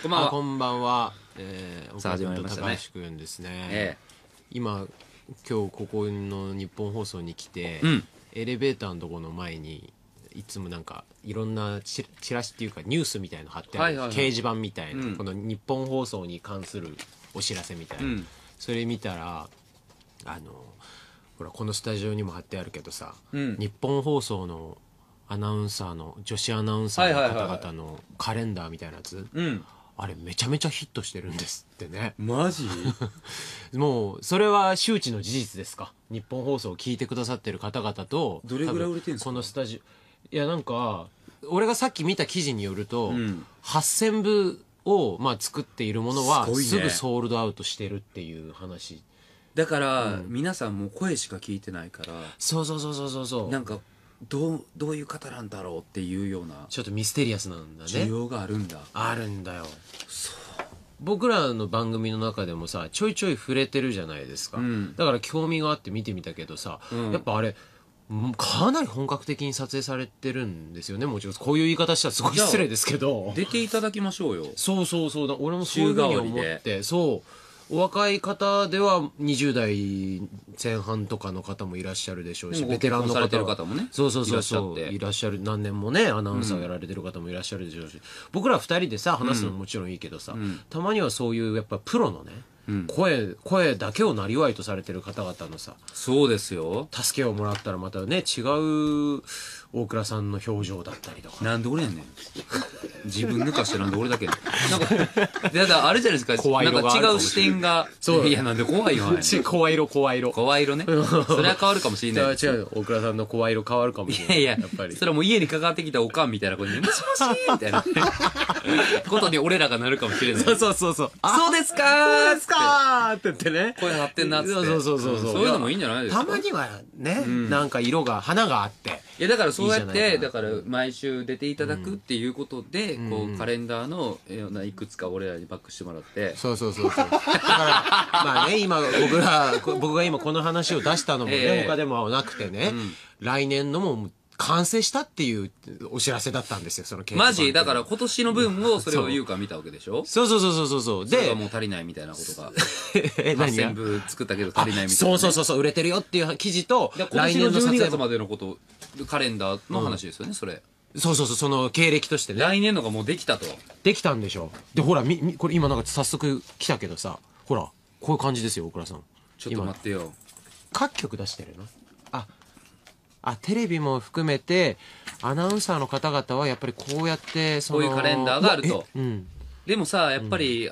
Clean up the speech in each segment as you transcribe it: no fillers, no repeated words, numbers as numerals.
こんばんは。 こんばんは。 さあ始まりましたね。 高橋くんですね。今日ここの日本放送に来て、エレベーターのところの前にいつもなんかいろんなチラシっていうかニュースみたいの貼ってある、掲示板みたいな、この日本放送に関するお知らせみたいな、それ見たらほらこのスタジオにも貼ってあるけどさ、日本放送のアナウンサーの女子アナウンサーの方々のカレンダーみたいなやつ、あれめちゃめちゃヒットしてるんですってね。 マジ？ もうそれは周知の事実ですか？日本放送を聞いてくださってる方々と。 どれぐらい売れてるんですか？ このスタジオ、いやなんか俺がさっき見た記事によると、8000部を作っているものはすぐソールドアウトしてるっていう話だから、皆さんもう声しか聞いてないから、 そうなんかどういう方なんだろうっていうようなちょっとミステリアスなんだね。 需要があるんだ。 あるんだよ。僕らの番組の中でもさちょいちょい触れてるじゃないですか、だから興味があって見てみたけどさ、やっぱあれかなり本格的に撮影されてるんですよね。もちろんこういう言い方したらすごい失礼ですけど、 出ていただきましょうよ。 そうだ、俺もそういうふうに思って。お若い方では20代前半とかの方もいらっしゃるでしょうし、ベテランの方もね、いらっしゃる、何年もねアナウンサーをやられてる方もいらっしゃるでしょうし、僕ら2人でさ話すのももちろんいいけどさ、たまにはそういうやっぱプロのね、声だけをなりわいとされてる方々のさ、 そうですよ、助けをもらったらまたね違う大倉さんの表情だったりとか。 なんで俺やねん自分抜かしてなんで俺だけなんかあれじゃないですか、なんか違う視点が。いやなんで怖いよ声色ねそれは変わるかもしれない。 違う、大倉さんの声色変わるかもしれない。 いややっぱりそれはもう家にかかってきたおかんみたいなことにもしもしみたいなことに俺らがなるかもしれない。 そうそうですかーって言ってね、 声張ってんなって。そういうのもいいんじゃないですか。 たまにはね、なんか花があって。 いやだからそうやってだから毎週出ていただくっていうことで、こうカレンダーのいくつか俺らにバックしてもらって。 そうだからね、今僕が今この話を出したのもね、他でもなくてね、来年のも完成したっていうお知らせだったんですよ、そのマジだから今年の分をそれを言うか見たわけでしょ。 そうでそれがもう足りないみたいなことが8000部作ったけど足りないみたいな。 そう売れてるよっていう記事と、 今年の12月までのことカレンダーの話ですよね、それ。 そうその経歴としてね、 来年のがもうできたと。 できたんでしょ。でほらこれ今なんか早速来たけどさ、ほらこういう感じですよ大倉さん。 ちょっと待ってよ、 各局出してるの。テレビも含めてアナウンサーの方々はやっぱりこうやってこういうカレンダーがあると。でもさやっぱり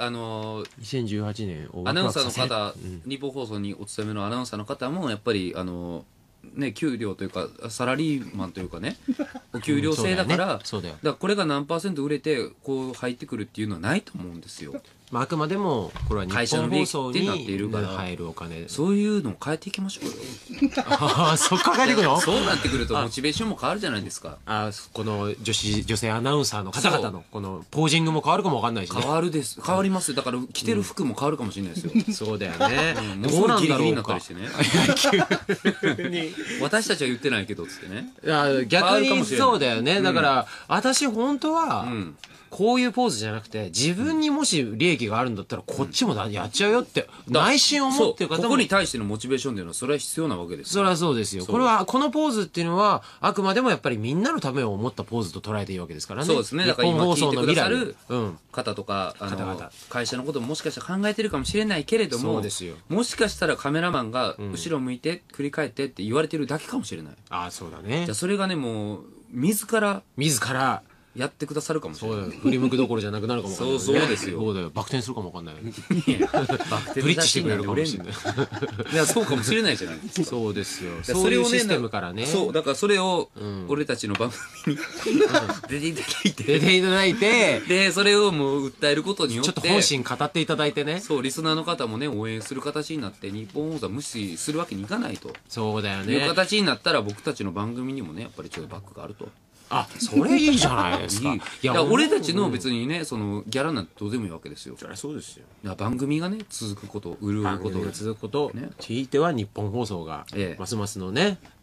2018年アナウンサーの方、日本放送にお勤めのアナウンサーの方もやっぱりね、給料というかサラリーマンというかね、お給料制だから、だからこれが何%売れてこう入ってくるっていうのはないと思うんですよ。 あくまでもこれは日本放送に入るお金、そういうのを変えていきましょうよ。 そっから変えていくの？ そうなってくるとモチベーションも変わるじゃないですか。 この女性アナウンサーの方々のこのポージングも変わるかもわかんないしね。 変わります。だから着てる服も変わるかもしれないですよ。 そうだよね。 どうなんだろうか。ギリギリになったりしてね。私たちは言ってないけどっつってね。 逆にそうだよね。だから私本当はこういうポーズじゃなくて、自分にもし利益があるんだったらこっちもやっちゃうよって内心思ってる方も、 ここに対してのモチベーションっていうのはそれは必要なわけです。 それはそうですよ。このポーズっていうのはあくまでもやっぱりみんなのためを思ったポーズと捉えていいわけですからね。 そうですね。だから今聞いてくださる方とか会社のことももしかしたら考えてるかもしれないけれども、もしかしたらカメラマンが後ろ向いて振り返ってって言われてるだけかもしれない。 そうだね。 じゃあそれがねもう自らやってくださるかもしれない。 振り向くどころじゃなくなるかもわかんない。 そうですよ。 そうだよ。バク転するかもわかんない。 バク転ブリッジしてくれるかもしれない。 いやそうかもしれないじゃないですか。 そうですよ。そういうシステムからね。 そうだからそれを俺たちの番組に出ていただいてでそれをもう訴えることによってちょっと本心語っていただいてね。 そうリスナーの方もね応援する形になって、日本放送無視するわけにいかないと。 そうだよね。 いう形になったら僕たちの番組にもねやっぱりちょっとバックがあると。 それいいじゃないですか。 いや俺たちの別にねそのギャラなんてどうでもいいわけですよ。 そうですよ。 番組がね続くこと、潤うこと、 続くこと、ひいては日本放送がますますのね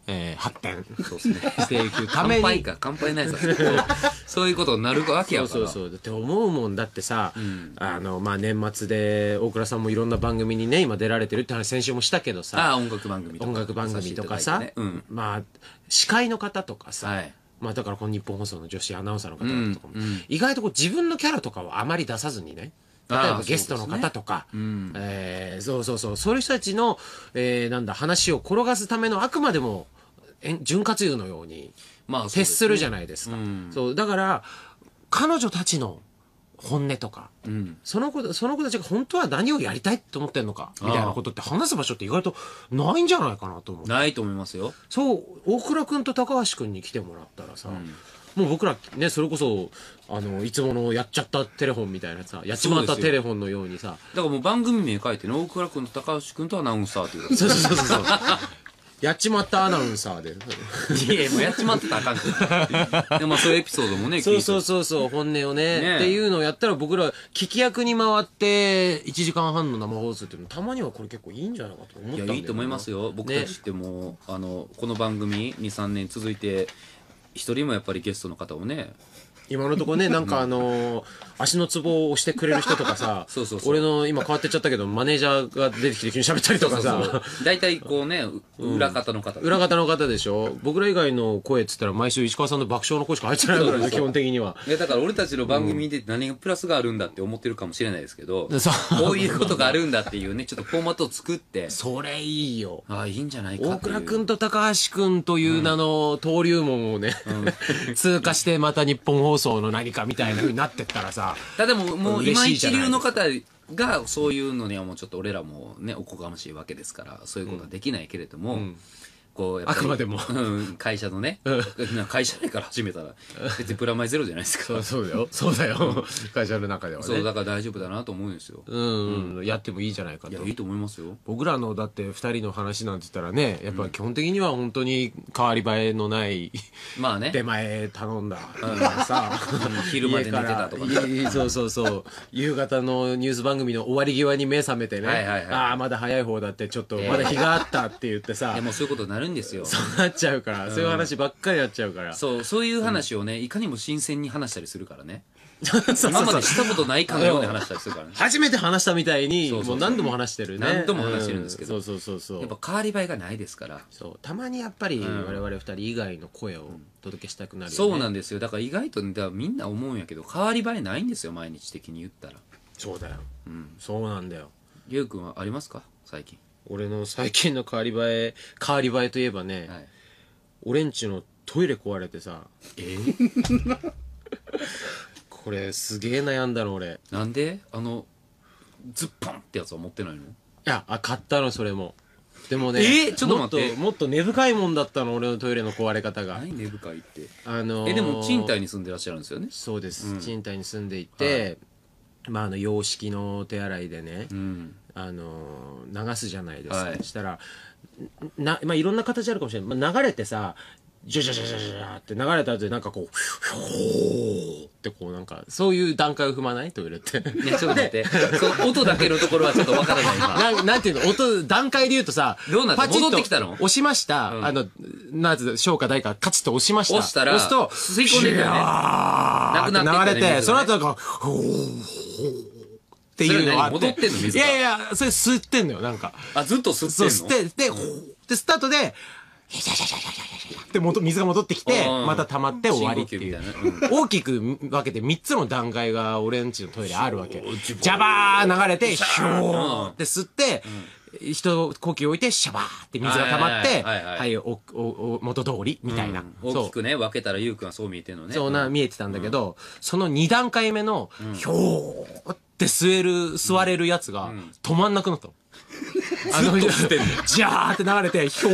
発展そうですねしていくために乾杯ないさそういうことになるわけやから。 そうって思うもんだってさ、まあ年末で大倉さんもいろんな番組にね今出られてるって話先週もしたけどさ、 音楽番組とかさ、まあ司会の方とかさ、まあだからこの日本放送の女子アナウンサーの方とかも、意外とこう自分のキャラとかをあまり出さずにね、例えばゲストの方とか、そういう人たちの、話を転がすためのあくまでも潤滑油のように徹するじゃないですか。そうだから彼女たちの本音とか、その子たちが本当は何をやりたいと思ってるのかみたいなことって話す場所って意外とないんじゃないかなと思う。 ないと思いますよ。 そう大倉君と高橋君に来てもらったらさ、もう僕らねそれこそいつものやっちゃったテレフォンみたいなさ、やっちまったテレフォンのようにさ、 だからもう番組名書いてね、大倉君と高橋君とアナウンサーっていうそうやっちまったアナウンサーで。 いやもうやっちまってたらあかんから。でもそういうエピソードもね、 そう本音をねっていうのをやったら僕ら聞き役に回って1時間半の生放送っていうのたまにはこれ結構いいんじゃないかと思ったんだよね。 いやいいと思いますよ。僕たちってもうこの番組2、3年続いて一人もやっぱりゲストの方をね、 今のところね、なんか足のツボを押してくれる人とかさ、俺の今変わってっちゃったけど、マネージャーが出てきて急に喋ったりとかさ。 大体こうね、裏方の方。 裏方の方でしょ。僕ら以外の声っつったら毎週石川さんの爆笑の声しか入ってないからね、基本的には。 いや、だから俺たちの番組で何がプラスがあるんだって思ってるかもしれないですけど、こういうことがあるんだっていうね、ちょっとフォーマットを作って。 それいいよ。 いいんじゃないか大倉くんと高橋くんという名の登竜門をね、通過してまた日本放送の何かみたいな風になってったらさ。 でもう今一流の方がそういうのにはもうちょっと俺らもねおこがましいわけですから、そういうことはできないけれども、こうやっぱりあくまでも会社のね、会社内から始めたら別にプラマイゼロじゃないですか。 そうだよ会社の中ではね。 そうだから大丈夫だなと思うんですよ。 やってもいいじゃないかと。 いやいいと思いますよ。 僕らのだって2人の話なんて言ったらね、やっぱ基本的には本当に変わり映えのないまあね出前頼んださ、 昼まで寝てたとかね。 そう夕方のニュース番組の終わり際に目覚めてね、ああまだ早い方だってちょっとまだ日があったって言ってさ、 でもそういうことになるんですよ。 そうなっちゃうから、そういう話ばっかりやっちゃうから、 そういう話をねいかにも新鮮に話したりするからね。今までしたことないかのように話したりするからね。 初めて話したみたいにもう何度も話してるね。 何度も話してるんですけど、 そうやっぱ変わり映えがないですから。 そうたまにやっぱり我々2人以外の声を届けしたくなるよね。 そうなんですよ。だから意外とみんな思うんやけど変わり映えないんですよ、毎日的に言ったら。 そうだよ、そうなんだよ。 りゅうくんはありますか最近。 俺の最近の変わり映えといえばね、俺んちのトイレ壊れてさ、これすげえ悩んだの俺。 なんでズッポンってやつは持ってないの？いや買ったのそれも。でもね、 ちょっと待って、 もっと根深いもんだったの俺のトイレの壊れ方が。 何根深いって。でも賃貸に住んでらっしゃるんですよね。 そうです、賃貸に住んでいて、洋式の手洗いでね、流すじゃないですか。そしたらいろんな形あるかもしれない。流れてさ、ジャジャジャジャジャって流れた後でなんかこうヒョーってこうなんかそういう段階を踏まないトイレって。 ね、ちょっと待って。その音だけのところはちょっとわからないなんていうの、段階で言うとさ、 どうなった戻ってきたの？ 押しました。なぜ小か大かカチッと押しました。 押すと吸い込んでくるね。なくなって流れて、その後なんかっていうのがあって。 戻ってんの水が。いやそれ吸ってんのよなんか。 ずっと吸ってんの？ そう吸ってでスタートで。で水が戻ってきてまた溜まって終わりっていう、大きく分けて3つの段階が俺んちのトイレあるわけ。ジャバー流れてヒョーって吸って一呼吸置いてシャバーって水が溜まって元通りみたいな。 大きくね分けたらゆうくんはそう見えてんのね。 そう見えてたんだけど、その2段階目のヒョーって吸われるやつが止まんなくなったの。ジャーって流れてヒョ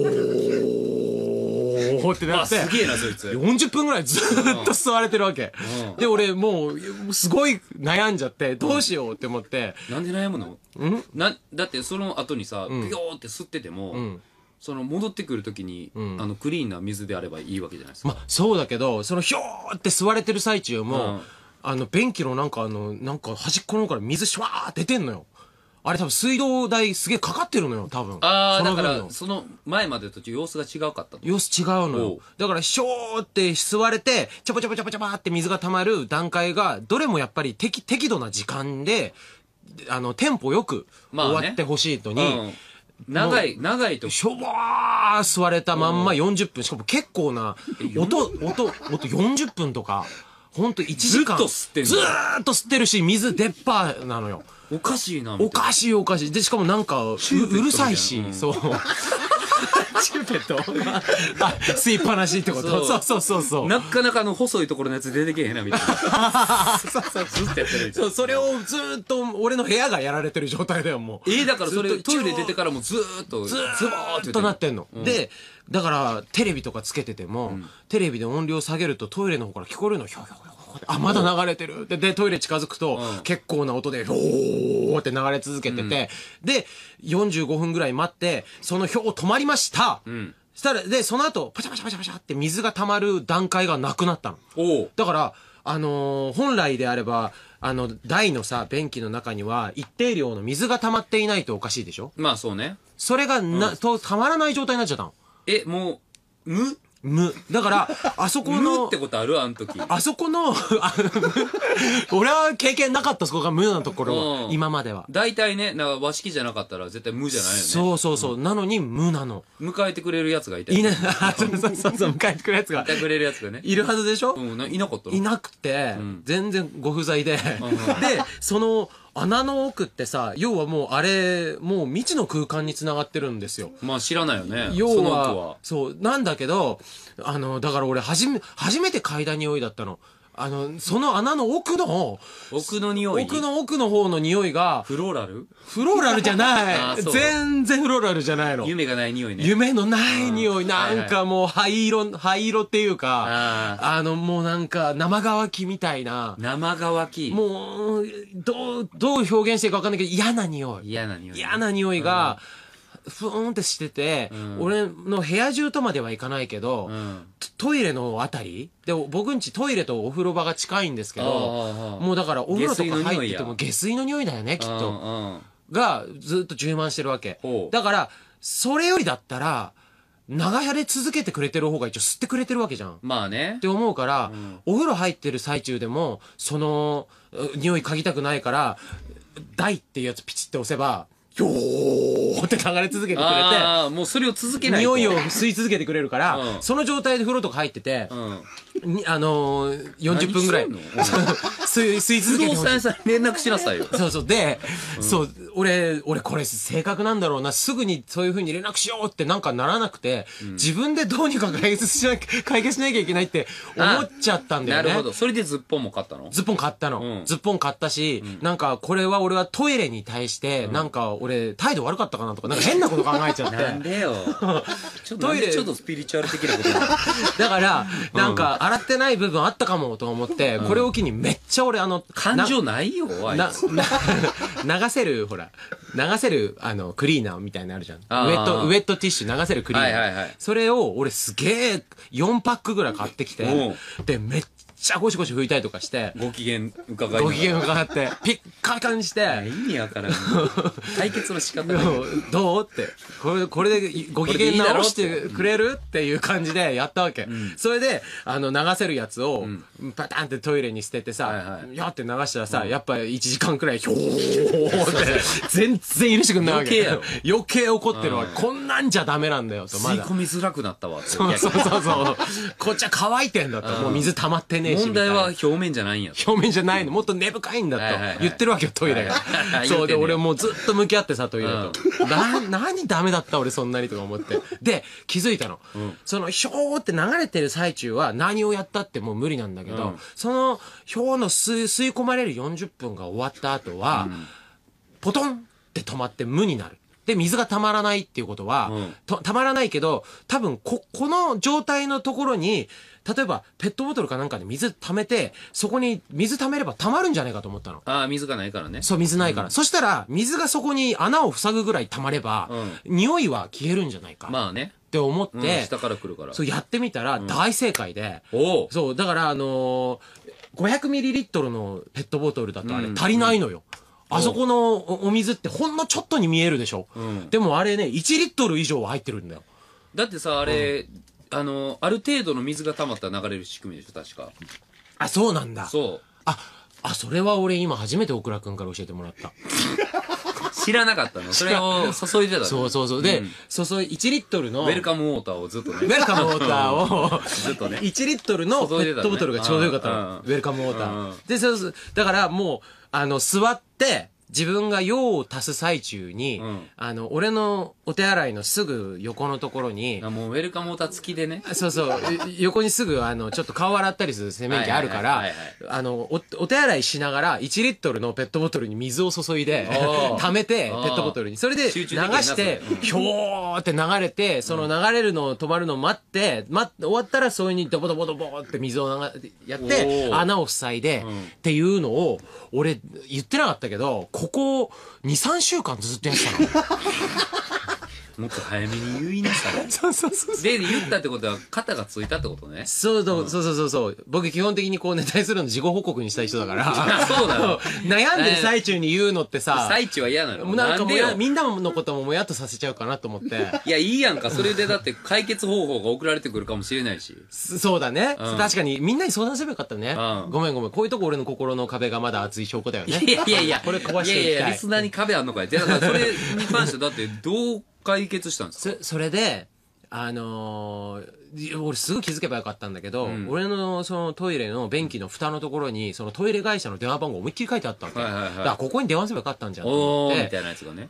ーってなって、 すげえなそいつ。 40分ぐらいずっと吸われてるわけ。で俺もうすごい悩んじゃってどうしようって思って。 なんで悩むの？だってその後にさピヨーって吸っててもその戻ってくるときにクリーンな水であればいいわけじゃないですか。 そうだけどそのヒョーって吸われてる最中も便器のなんか端っこの方から水シュワーって出てんのよ。 あれ多分水道代すげえかかってるのよ、多分。 ああ、だから、その前までと様子が違うかったの。 様子違うのよ。だから、ひょーって吸われて、ちょぼちょぼちょぼちょぼって水が溜まる段階が、どれもやっぱり適度な時間で、テンポよく終わってほしいのに、 長いと。 しょぼー吸われたまんま40分。しかも結構な、音40分とか、ほんと1時間。 ずっと吸ってんの？ ずーっと吸ってるし、水出っ歯なのよ。 おかしいな。 おかしい。で、しかもなんか、うるさいし、そう。チューペット吸いっぱなしってことそう。 なかなか細いところのやつ出てけへんな、みたいな。ずっとやってる。 そう、それをずーっと俺の部屋がやられてる状態だよ、もう。 だからそれ、トイレ出てからもずーっと、 ずーっとなってんの。で、だから、テレビとかつけてても、テレビで音量下げるとトイレの方から聞こえるの、ひょひょひょ。あ、まだ流れてる。で、トイレ近づくと、結構な音で、ひょーって流れ続けてて、で、45分ぐらい待って、そのひょー止まりました。したら、で、その後、パシャパシャパシャパシャって水が溜まる段階がなくなったの。だから、本来であれば、台のさ、便器の中には、一定量の水が溜まっていないとおかしいでしょ？ まあそうね。 それが溜まらない状態になっちゃったの。 もう、 だから、あそこの、 ってことある？あの時。 あそこの、俺は経験なかった、そこが無なところは、今までは。 大体ね、和式じゃなかったら絶対無じゃないよね。 そう。なのに無なの。 迎えてくれるやつがいたよ。 そう、迎えてくれるやつが。 迎えてくれるやつがね。 いるはずでしょ？ いなかったの？ いなくて、全然ご不在で。で、その、穴の奥ってさ、要はもう未知の空間に繋がってるんですよ。 まあ知らないよね。 要は、そう、なんだけど、だから俺初めて嗅いだ匂いだったの。その穴の奥の匂い？ 奥の方の匂いが、 フローラルじゃない。全然フローラルじゃないの。 夢がない匂いね。 夢のない匂い。なんかもう灰色っていうか、もうなんか生乾きみたいな。 生乾き。 もう、どう表現していいか分かんないけど、嫌な匂いが、ふーんってしてて、俺の部屋中とまではいかないけど、トイレのあたりで、僕んちトイレとお風呂場が近いんですけど、もうだからお風呂とか入ってても下水の匂いだよね、きっと。が、ずっと充満してるわけ。だから、それよりだったら、長屋で続けてくれてる方が一応吸ってくれてるわけじゃん。 まあね。 って思うから、お風呂入ってる最中でも、その、匂い嗅ぎたくないから、台っていうやつピチって押せば、よーって流れ続けてくれて、 もうそれを続けないと。匂いを吸い続けてくれるから、その状態で風呂とか入ってて、40分ぐらい、吸い続けて。 不動産屋さんに連絡しなさいよ。 そう。で、そう、俺これ性格なんだろうな、すぐにそういう風に連絡しようってなんかならなくて、自分でどうにか解決しなきゃいけないって思っちゃったんだよね。 なるほど。それでズッポンも買ったの？ ズッポン買ったの。ズッポン買ったし、なんか俺はトイレに対して、なんか俺態度悪かったかなとか、なんか変なこと考えちゃって。 なんでよ。トイレちょっとスピリチュアル的なことだから、なんか洗ってない部分あったかもと思って、これを機にめっちゃ俺感情ないよ、 流せるクリーナーみたいなのあるじゃん。ウェットティッシュ流せるクリーナー。それを俺すげえ4パックぐらい買ってきて、で、めっちゃゴシゴシ拭いたりとかして、 ご機嫌伺って、ピッカカにして、 意味わからん。解決の仕方どうって、これでご機嫌直してくれるっていう感じでやったわけ。それで、流せるやつを、パタンってトイレに捨ててさ、やって流したらさ、やっぱ1時間くらい、ひょーって、全然許してくんないわけ。余計怒ってるわけ。こんなんじゃダメなんだよと、 吸い込みづらくなったわ。 そう。こっちは乾いてんだと。もう水溜まってねえし。 問題は表面じゃないんや。 表面じゃないの。もっと根深いんだと言ってるわけよ、トイレが。そうで、俺もうずっと向き合ってさ、トイレと。何ダメだった俺そんなにとか思って。で、気づいたの。その、ひょーって流れてる最中は何をやったってもう無理なんだけど、その、ひょーの吸い込まれる40分が終わった後は、ポトンって止まって無になる。で、水が溜まらないっていうことは、溜まらないけど、多分この状態のところに、例えば、ペットボトルかなんかで水溜めて、そこに水溜めれば溜まるんじゃないかと思ったの。 水がないからね。 そう、水ないから。そしたら、水がそこに穴を塞ぐぐらい溜まれば、匂いは消えるんじゃないか。 まあね。 って思って、 下から来るから。 そう、やってみたら、大正解で、そう、だから500ml のペットボトルだとあれ足りないのよ。 あそこのお水ってほんのちょっとに見えるでしょ、でもあれね、1リットル以上は入ってるんだよ。 だってさ、あれ、ある程度の水が溜まったら流れる仕組みでしょ、確か。 あ、そうなんだ。 そう。 それは俺今初めて大倉くんから教えてもらった。 知らなかったのそれを注いでたの。 そうそうそう。で、1リットルの。 ウェルカムウォーターをずっとね。 ウェルカムウォーターを、 ずっとね。 1リットルのペットボトルがちょうどよかったの。ウェルカムウォーター。で、そう、だからもう、座って、自分が用を足す最中に、俺のお手洗いのすぐ横のところに、 もうウェルカムウォーター付きでね。 そうそう、横にすぐちょっと顔洗ったりする洗面器あるから、お手洗いしながら1リットルのペットボトルに水を注いで、溜めて、ペットボトルに。それで流して、ひょーって流れて、その流れるの止まるのを待って、終わったらそれにドボドボドボって水をやって、穴を塞いで、っていうのを、俺言ってなかったけど、ここ2、3週間ずっとやってたの。 もっと早めに言いなさい。 そうそうそう。 で、言ったってことは、肩がついたってことね。 そうそう。僕基本的にこうネタにするの自己報告にしたい人だから。 そうだよ。 悩んでる最中に言うのってさ。 最中は嫌なの。 なんかみんなのことももやっとさせちゃうかなと思って。 いや、いいやんか。それでだって解決方法が送られてくるかもしれないし。 そうだね。確かにみんなに相談すればよかったね。ごめん。こういうとこ俺の心の壁がまだ厚い証拠だよね。 いや。 これ壊していきたい。 いや、リスナーに壁あんのかい。だからそれに関してだってどう解決したんですか？ それで、俺すぐ気づけばよかったんだけど、俺のそのトイレの便器の蓋のところに、そのトイレ会社の電話番号思いっきり書いてあったわけ。だからここに電話すればよかったんじゃんと思って。 みたいなやつがね。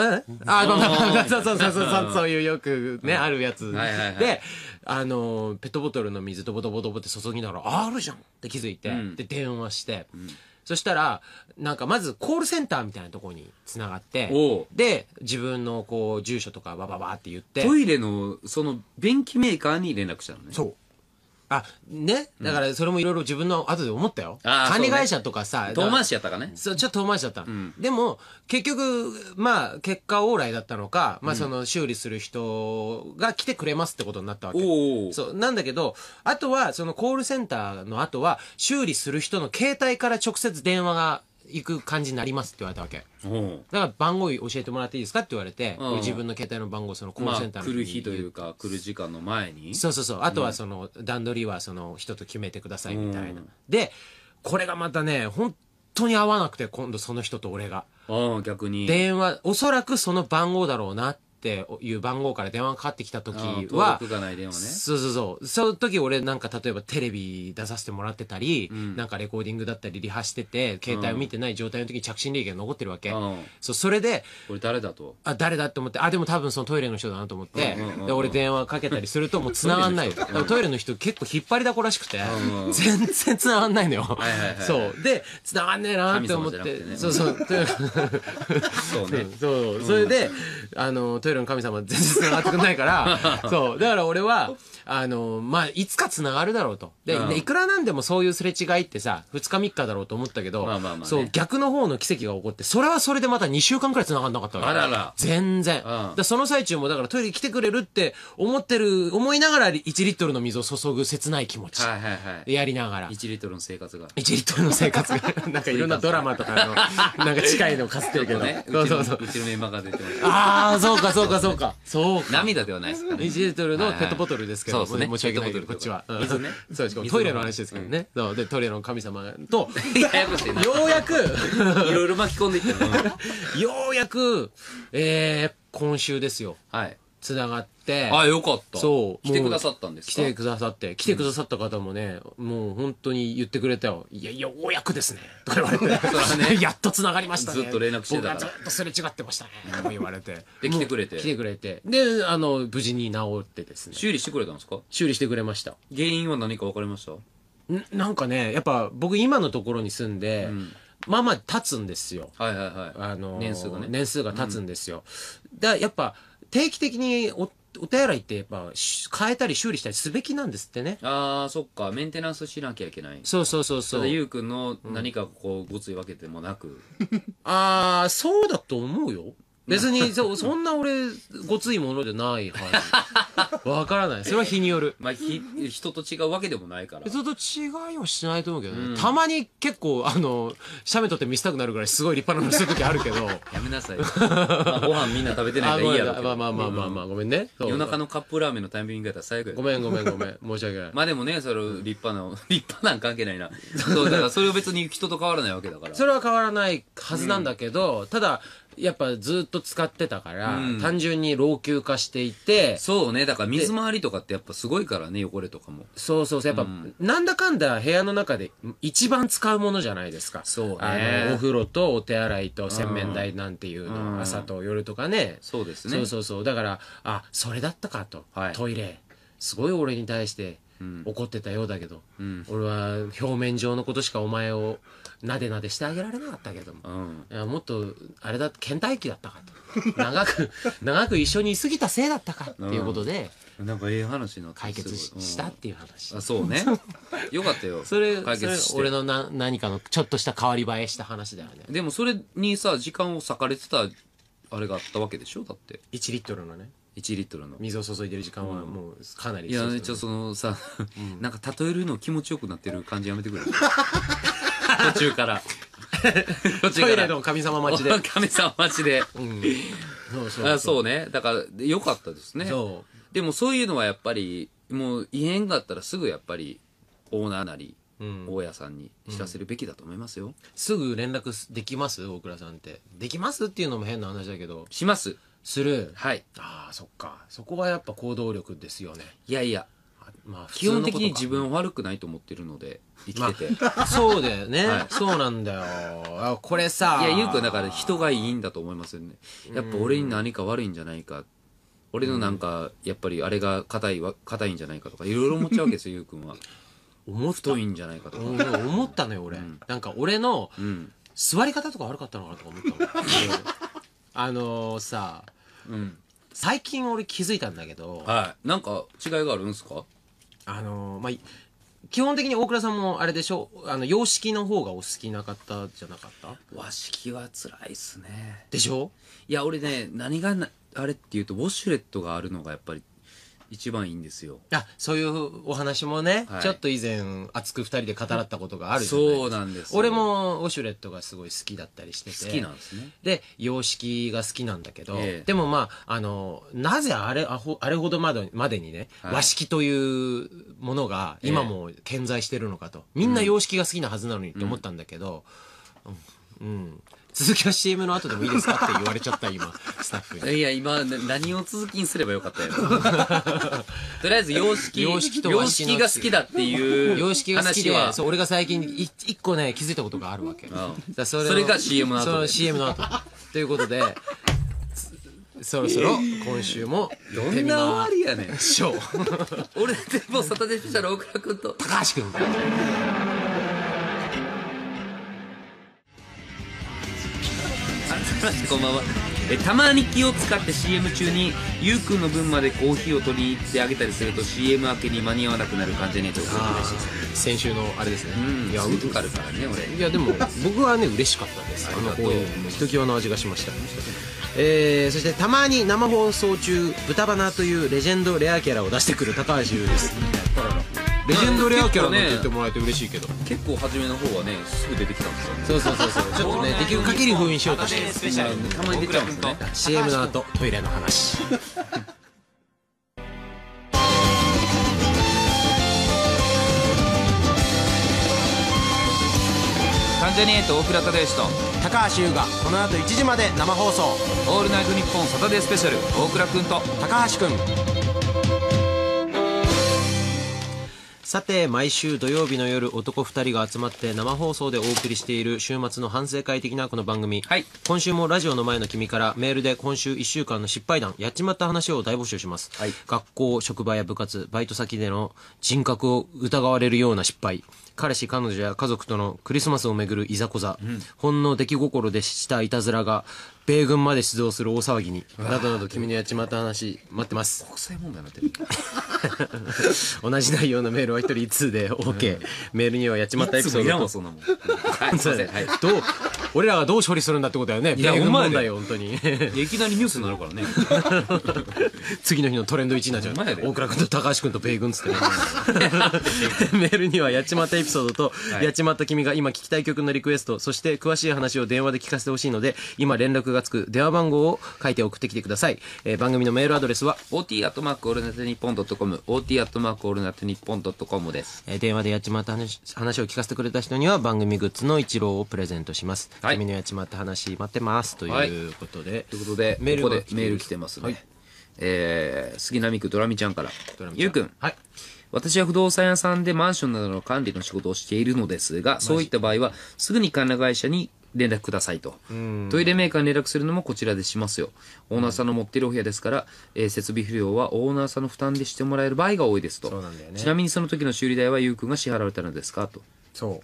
そういうよくね、あるやつ。で、ペットボトルの水ドボドボドボって注ぎながら、あるじゃんって気づいて、で、電話して、そしたら、なんかまずコールセンターみたいなところに繋がって、で、自分のこう、住所とかバババって言って。 トイレの、その、便器メーカーに連絡したのね。 そう。ね。だからそれもいろいろ自分の後で思ったよ。管理会社とかさ。 遠回しやったかね。 そう、ちょっと遠回しだった。でも、結局、まあ、結果往来だったのか、まあその修理する人が来てくれますってことになったわけ。そう。なんだけど、あとは、そのコールセンターの後は、修理する人の携帯から直接電話が行く感じになりますって言われたわけ。だから番号教えてもらっていいですかって言われて、自分の携帯の番号そのコールセンターの来る日というか来る時間の前に。 そう。あとはその段取りはその人と決めてくださいみたいな。で、これがまたね、本当に合わなくて、今度その人と俺が。 逆に。 電話、おそらくその番号だろうなっていう番号から電話がかかってきた時は、 登録がない電話ね。 そう。その時俺なんか例えばテレビ出させてもらってたり、なんかレコーディングだったりリハしてて、携帯を見てない状態の時に着信履歴が残ってるわけ。それで、 これ誰だと。 誰だって思って、でも多分そのトイレの人だなと思って、で、俺電話かけたりするともう繋がんないよ。トイレの人結構引っ張りだこらしくて、全然繋がんないのよ。そう。で、繋がんねえなって思って、そう。そうね。そう。それで、トイレの神様全然繋がってくんないから、そう。だから俺は、まあ、いつか繋がるだろうと。で、いくらなんでもそういうすれ違いってさ、2日3日だろうと思ったけど、そう、逆の方の奇跡が起こって、それはそれでまた2週間くらい繋がんなかったわけ。 あらら。 全然。その最中もだからトイレ来てくれるって思いながら1リットルの水を注ぐ切ない気持ち。やりながら。 1リットルの生活が。 1リットルの生活が。なんかいろんなドラマとかの、なんか近いのかすってるけど。そう。 うちのメンバーが出てました。そうか。 涙ではないですかね。 1リットルのペットボトルですけど、 そうですね。 申し訳ないけど、こっちは。 水ね。 そう、トイレの話ですけどね。そう。で、トイレの神様と、 ややこしいな。 ようやく、 いろいろ巻き込んでいってる。 ようやく、今週ですよ。 はい。 つながって。 よかった。 そう。 来てくださったんですか？ 来てくださった方もね、もう本当に言ってくれたよ。いや、ようやくですね。とか言われて。やっとつながりましたね。 ずっと連絡してたから。 僕はずっとすれ違ってましたね。とか言われて。 で、来てくれて。で、無事に治ってですね。 修理してくれたんですか？ 修理してくれました。 原因は何か分かりました？ なんかね、やっぱ僕今のところに住んで、まあ経つんですよ。年数が経つんですよ。やっぱ定期的にお手洗いってやっぱ変えたり修理したりすべきなんですってね。 そっか。メンテナンスしなきゃいけない。 そう。 ただゆうくんの何かこうごついわけでもなく。 そうだと思うよ。 別にそんな俺ごついものじゃないはず。わからない。それは日による。 まあ人と違うわけでもないから。 人と違いはしないと思うけどね。たまに結構写メ撮って見せたくなるぐらいすごい立派なのする時あるけど。 やめなさい。まあご飯みんな食べてないからいいやろ。 まあごめんね。 夜中のカップラーメンのタイミングやったら最悪や。 ごめん。申し訳ない。 まあでもね、それ立派なん関係ないな。そうだからそれは別に人と変わらないわけだから。 それは変わらないはずなんだけど、ただやっぱずっと使ってたから、単純に老朽化していて。 そうね、だから水回りとかってやっぱすごいからね、汚れとかも。 そうやっぱ、なんだかんだ部屋の中で一番使うものじゃないですか。 そうね。 お風呂とお手洗いと洗面台なんていうの、朝と夜とかね。 そうですね。 そう。だから、それだったかと。トイレ。すごい俺に対して怒ってたようだけど、俺は表面上のことしかお前をなでなでしてあげられなかったけども、いやもっとあれだ倦怠期だったかと長く一緒にいすぎたせいだったかっていうことで、 なんか話になって解決したっていう話。 そうね。よかったよ。 それ俺の何かのちょっとした変わり映えした話だよね。 でもそれにさ時間を割かれてたあれがあったわけでしょ。だって 1リットルのね、 1リットルの水を注いでる時間はもうかなり。 いやそのさ、なんか例えるの気持ちよくなってる感じやめてくれ。途中からトイレの神様待ちで神様待ちで、そうね。だからよかったですね。でもそういうのはやっぱりもう異変があったらすぐやっぱりオーナーなり大家さんに知らせるべきだと思いますよ。 すぐ連絡できます？大倉さんってできますっていうのも変な話だけど。 します。 する。 はい。 そっか。そこはやっぱ行動力ですよね。 いや、基本的に自分悪くないと思ってるので生きてて、 そうだよね。そうなんだよ。これさ、 ゆうくんだから人がいいんだと思いますよね。やっぱ俺に何か悪いんじゃないか、俺のなんかやっぱりあれが硬いんじゃないかとかいろいろ思っちゃうわけですよ。ゆうくんは太いんじゃないかとか思ったのよ俺。なんか俺の座り方とか悪かったのかなとか思ったの。さ、最近俺気づいたんだけど、 なんか違いがあるんですか？ 基本的に大倉さんもあれでしょ、洋式の方がお好きな方じゃなかった？ 和式は辛いっすね。 でしょ？ いや俺ね、何があれっていうとウォシュレットがあるのがやっぱり一番いいんですよ。 そういうお話もね、ちょっと以前熱く2人で語らったことがあるじゃないですか。 そうなんですよ。 俺もウォシュレットがすごい好きだったりしてて。 好きなんですね。 で洋式が好きなんだけど、でもなぜあれほどまでにね、和式というものが今も健在してるのかと。みんな洋式が好きなはずなのにって思ったんだけど、続きは CM の後でもいいですかって言われちゃった今スタッフに。 いや今何を続きにすればよかったよ。とりあえず洋式が好きだっていう洋式が好きで、俺が最近一個ね気づいたことがあるわけ。 それが CM の後で。 CM の後ということで、そろそろ今週もどんな終わりやねん。俺でもサタデースペシャル大倉君と高橋君。 こんばんは。たまに気を使って CM 中にゆうくんの分までコーヒーを取りに行ってあげたりすると CM 明けに間に合わなくなる感じね。と先週のあれですね。 いやうかるからね俺。 いやでも僕はね嬉しかったです。ひときわの味がしました。そしてたまに生放送中豚鼻というレジェンドレアキャラを出してくる高橋優です。レジェンドレアキャラなんて言ってもらえて嬉しいけど、 結構初めの方はねすぐ出てきたんですよ。 そうちょっとねできる限り封印しようとしてたまに出ちゃうんですね。 CM の後トイレの話。 関ジャニ∞大倉忠義と高橋優がこの後1時まで生放送。 オールナイトニッポンサタデースペシャル大倉君と高橋君。さて毎週土曜日の夜男2人が集まって生放送でお送りしている週末の反省会的なこの番組、今週もラジオの前の君からメールで今週1週間の失敗談やっちまった話を大募集します、学校職場や部活バイト先での人格を疑われるような失敗、彼氏彼女や家族とのクリスマスをめぐるいざこざ、ほんの出来心でしたいたずらが米軍まで出動する大騒ぎになどなど君のやっちまった話待ってます。 国際問題になってる。 同じ内容のメールは一人一通で OK、メールにはやっちまったエピソードとそんなもん。はい、すいません。はい。 どう俺らがどう処理するんだってことだよね。米軍問題よ、本当に。いきなりニュースになるからね。 次の日のトレンド1位になっちゃう。大倉君と高橋君と米軍っつってね。メールにはやっちまったエピソードと、やっちまった君が今聞きたい曲のリクエスト、そして詳しい話を電話で聞かせてほしいので、今連絡がつく電話番号を書いて送ってきてください。番組のメールアドレスは ot@allnetnippon.com ot@allnetnippon.com です。 電話でやっちまった話を聞かせてくれた人には番組グッズの一郎をプレゼントします。君のやっちまった話待ってますということで、 ということでメール来てますね。杉並区ドラミちゃんから、ゆうくん、私は不動産屋さんでマンションなどの管理の仕事をしているのですが、そういった場合はすぐに管理会社に連絡くださいと。トイレメーカーに連絡するのもこちらでしますよ。オーナーさんの持っているお部屋ですから、設備不良はオーナーさんの負担でしてもらえる場合が多いですと。 そうなんだよね。 ちなみにその時の修理代はゆうくんが支払われたのですかと。 そう。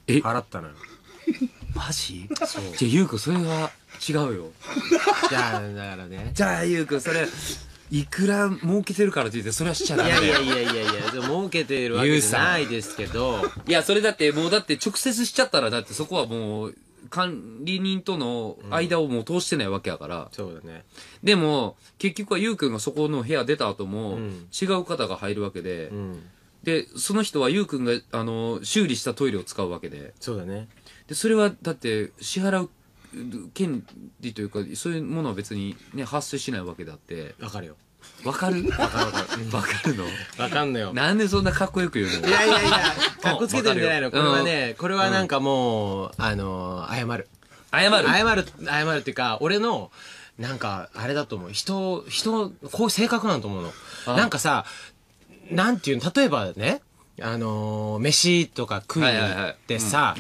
払ったのよ。 マジ？そう。じゃあゆうくんそれは違うよ。 じゃあだからね。 じゃあゆうくんそれいくら儲けてるからと言ってそれはしちゃダメ。 いや儲けてるわけじゃないですけど。 いやそれだって直接しちゃったらだってそこはもう管理人との間をもう通してないわけやから。 そうだね。 でも結局はゆうくんがそこの部屋出た後も違う方が入るわけで、でその人はゆうくんが修理したトイレを使うわけで。 そうだね。 でそれはだって支払う権利というかそういうものは別にね発生しないわけであって。 わかるよ。 わかる？わかるの？ わかんのよ。 なんでそんなかっこよく言うの？ いやかっこつけてるんじゃないの。これはね、これはなんかもう謝るっていうか、俺のなんかあれだと思う。人こういう性格なんと思うの。なんかさ、なんていうの、例えばね、飯とか食いに行ってさ、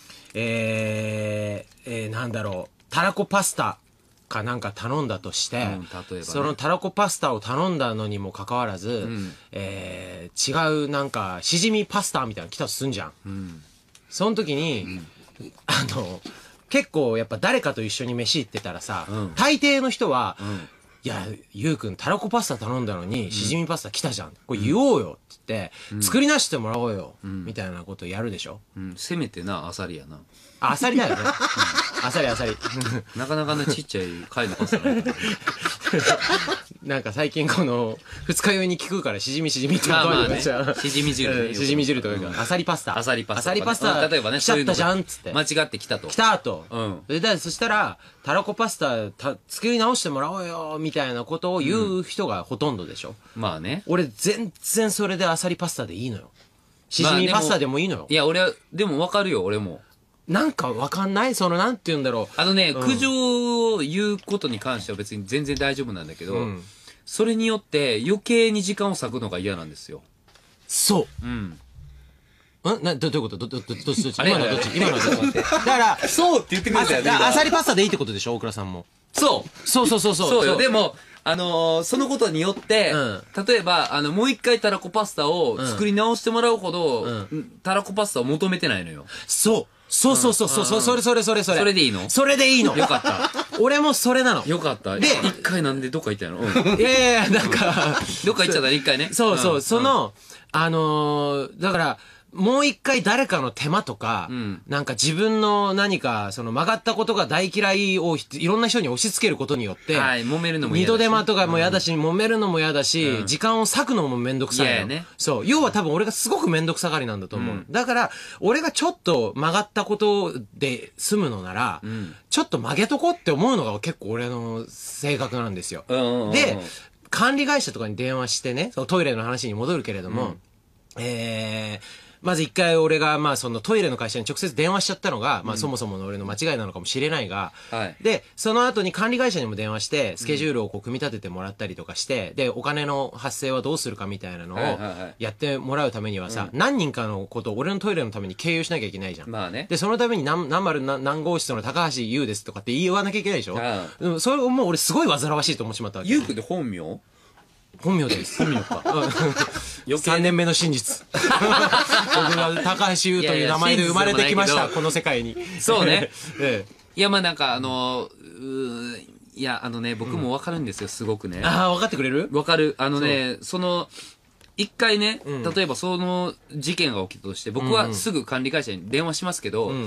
なんだろう、たらこパスタかなんか頼んだとして、そのたらこパスタを頼んだのにもかかわらず、違うなんかしじみパスタみたいなの来たとすんじゃん。その時に、結構やっぱ誰かと一緒に飯行ってたらさ、大抵の人は、いや、ゆうくんたらこパスタ頼んだのにしじみパスタ来たじゃん。これ言おうよって言って、作り出してもらおうよ、みたいなことやるでしょ。 せめてな、あさりやな。 あさりだよね。あさり。 なかなかのちっちゃい貝のパスタね。 なんか最近この二日酔いに効くからしじみって言うとしじみ汁しじみ汁とかあさりパスタ例えばね来ちゃったじゃんっつって間違って来たとそしたらたらこパスタ作り直してもらおうよみたいなことを言う人がほとんどでしょ。 まあね、 俺全然それであさりパスタでいいのよ。しじみパスタでもいいのよ。 いや俺はでも分かるよ。俺もなんかわかんないなんて言うんだろう。苦情を言うことに関しては別に全然大丈夫なんだけど、それによって余計に時間を割くのが嫌なんですよ。 そう。どういうことどっち今のどっちだから、 そうって言ってくれたよね。 あさりパスタでいいってことでしょ大倉さんも。 そうよ。でも、そのことによって、例えば、もう一回たらこパスタを作り直してもらうほど、たらこパスタを求めてないのよ。 そうそれでいいの？それでいいの。 よかった。 俺もそれなの。 よかった。で、一回なんでどっか行ったの？ いやなんか、 どっか行っちゃったら一回ね。 そう、だから、もう一回誰かの手間とか、なんか自分の何か、曲がったことが大嫌いをいろんな人に押し付けることによって、 揉めるのも嫌だし。 二度手間とかも嫌だし、揉めるのも嫌だし、時間を割くのもめんどくさいの。そう。要は多分俺がすごくめんどくさがりなんだと思う。だから、俺がちょっと曲がったことで済むのなら、ちょっと曲げとこうって思うのが結構俺の性格なんですよ。で、管理会社とかに電話してね、トイレの話に戻るけれども、まず一回俺が、そのトイレの会社に直接電話しちゃったのが、そもそもの俺の間違いなのかもしれないが、で、その後に管理会社にも電話して、スケジュールを組み立ててもらったりとかして、で、お金の発生はどうするかみたいなのをやってもらうためにはさ、何人かのことを俺のトイレのために経由しなきゃいけないじゃん。で、そのために何号室の高橋優ですとかって言わなきゃいけないでしょ。それをもう俺すごい煩わしいと思ってしまったわけ。 優くんって本名です。本名か。3年目の真実。僕が高橋優という名前で生まれてきました、この世界に。 そうね。いや、なんか僕もわかるんですよ、すごくね。 ああ、分かってくれる？ わかる。一回ね、例えばその事件が起きたとして、僕はすぐ管理会社に電話しますけど、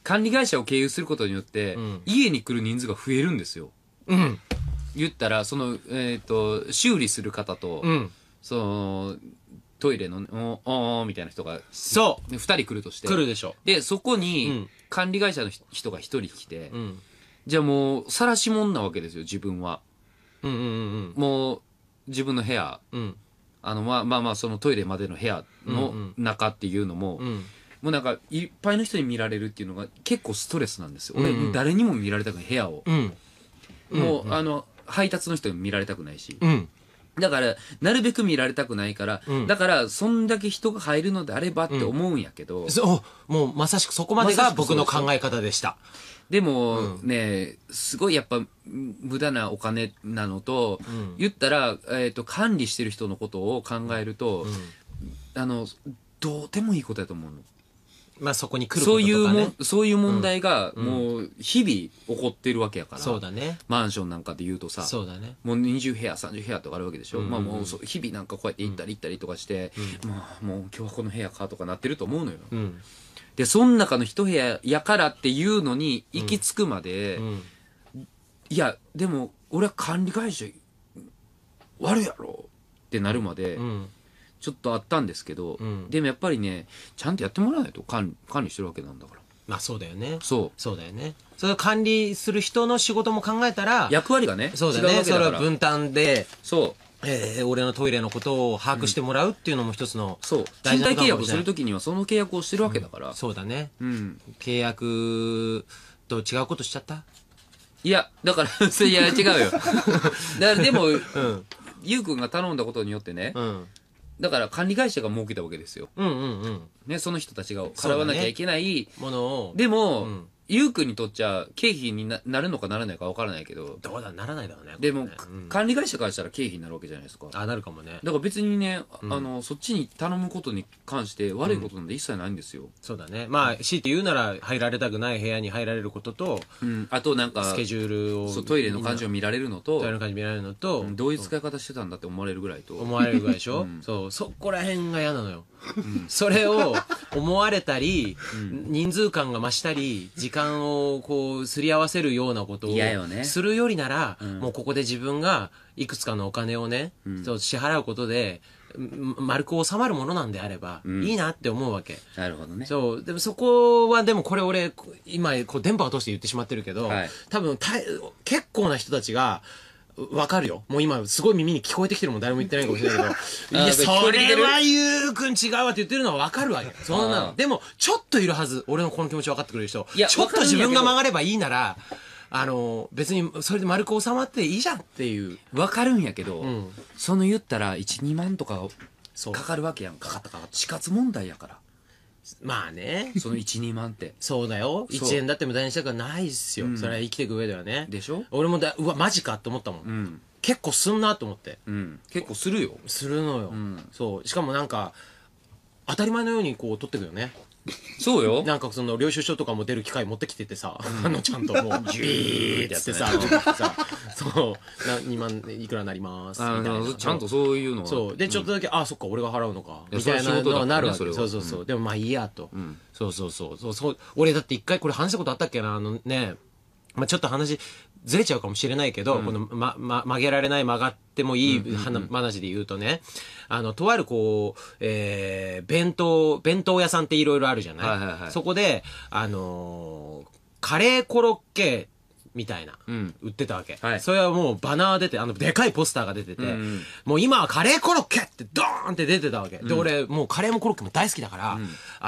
管理会社を経由することによって、家に来る人数が増えるんですよ。言ったら、修理する方と、その、トイレの、みたいな人が、 そう。 2人来るとして。 来るでしょ。 で、そこに、管理会社の人が1人来て、じゃあもう、晒し者なわけですよ、自分は。もう、自分の部屋、そのトイレまでの部屋の中っていうのも、もうなんか、いっぱいの人に見られるっていうのが結構ストレスなんですよ。俺、誰にも見られたくない部屋を。もう、配達の人にも見られたくないし。だから、なるべく見られたくないから、だから、そんだけ人が入るのであればって思うんやけど。 そう、もうまさしくそこまでが僕の考え方でした。 でも、ね、すごいやっぱ、無駄なお金なのと、言ったら、管理してる人のことを考えると、どうでもいいことやと思うの。 まあそこに来ることとかね。 そういう問題が、もう、日々起こってるわけやから。 そうだね。 マンションなんかで言うとさ。 そうだね。 もう20部屋、30部屋とかあるわけでしょ。まあもう、日々なんかこうやって行ったり行ったりとかして、まあもう今日はこの部屋かとかなってると思うのよ。で、その中の一部屋やからっていうのに行き着くまで、いや、でも、俺は管理会社、悪いやろってなるまで、ちょっとあったんですけど、でもやっぱりね、ちゃんとやってもらわないと管理してるわけなんだから。 まあそうだよね。 そうだよね。それを管理する人の仕事も考えたら、 役割がね、 そうだね。それは分担で、 そう。 俺のトイレのことを把握してもらうっていうのも一つの大事なことかもしれない。賃貸契約するときにはその契約をしてるわけだから。 そうだね。契約と違うことしちゃった？ いや、だから、いや、違うよ。だからでも、ゆうくんが頼んだことによってね、だから管理会社が儲けたわけですよ。ね、その人たちが払わなきゃいけないものを。でも、ゆうくんにとっちゃ経費になるのかならないか分からないけど。 どうだ、ならないだろうね。 でも、管理会社からしたら経費になるわけじゃないですか。 あ、なるかもね。 だから別にね、そっちに頼むことに関して悪いことなんて一切ないんですよ。 そうだね。まあ、強いて言うなら入られたくない部屋に入られることと、 あとなんか、 スケジュールを。 トイレの感じを見られるのと、 トイレの感じ見られるのと、 どういう使い方してたんだって思われるぐらいと。 思われるぐらいでしょ。そう、そこら辺が嫌なのよ。それを思われたり、人数感が増したり、時間をこう、すり合わせるようなことをするよりなら、もうここで自分がいくつかのお金をね、支払うことで、丸く収まるものなんであれば、いいなって思うわけ。 なるほどね。 そう。でもそこは、でもこれ俺、今、こう電波を通して言ってしまってるけど、多分、結構な人たちが、わかるよ。もう今、すごい耳に聞こえてきてるもん誰も言ってないかもしれないけど。いや、それはゆうくん違うわって言ってるのはわかるわけ。そんなの。でも、ちょっといるはず。俺のこの気持ち分かってくれる人。ちょっと自分が曲がればいいなら、別にそれで丸く収まっていいじゃんっていう。 わかるんやけど、その言ったら1、2万とかかかるわけやんか。 かかった。 死活問題やから。 まあね。 その1、2万って。 そうだよ。1円だって無駄にしたくはないっすよ。それは生きていく上ではね。 でしょ？ 俺もうわ、マジかって思ったもん。結構すんなと思って。 結構するよ。 するのよ。そう。しかもなんか、当たり前のようにこう取ってくよね。 そうよ。 なんかその領収書とかも出る機械持ってきててさ、ちゃんともう、ジューってってさ、そう、2万いくらなりますみたいな。 ちゃんとそういうのは。 そう。で、ちょっとだけ、あ、そっか、俺が払うのか。みたいなのはなるわけ。そう。でもまあいいやと。そう。俺だって一回これ話したことあったっけな、まあちょっと話、ずれちゃうかもしれないけど、この、曲げられない曲がってもいい話で言うとね、とあるこう、弁当屋さんっていろいろあるじゃない。そこで、カレーコロッケみたいな、売ってたわけ。それはもうバナー出て、でかいポスターが出てて、もう今はカレーコロッケってドーンって出てたわけ。で、俺、もうカレーもコロッケも大好きだから、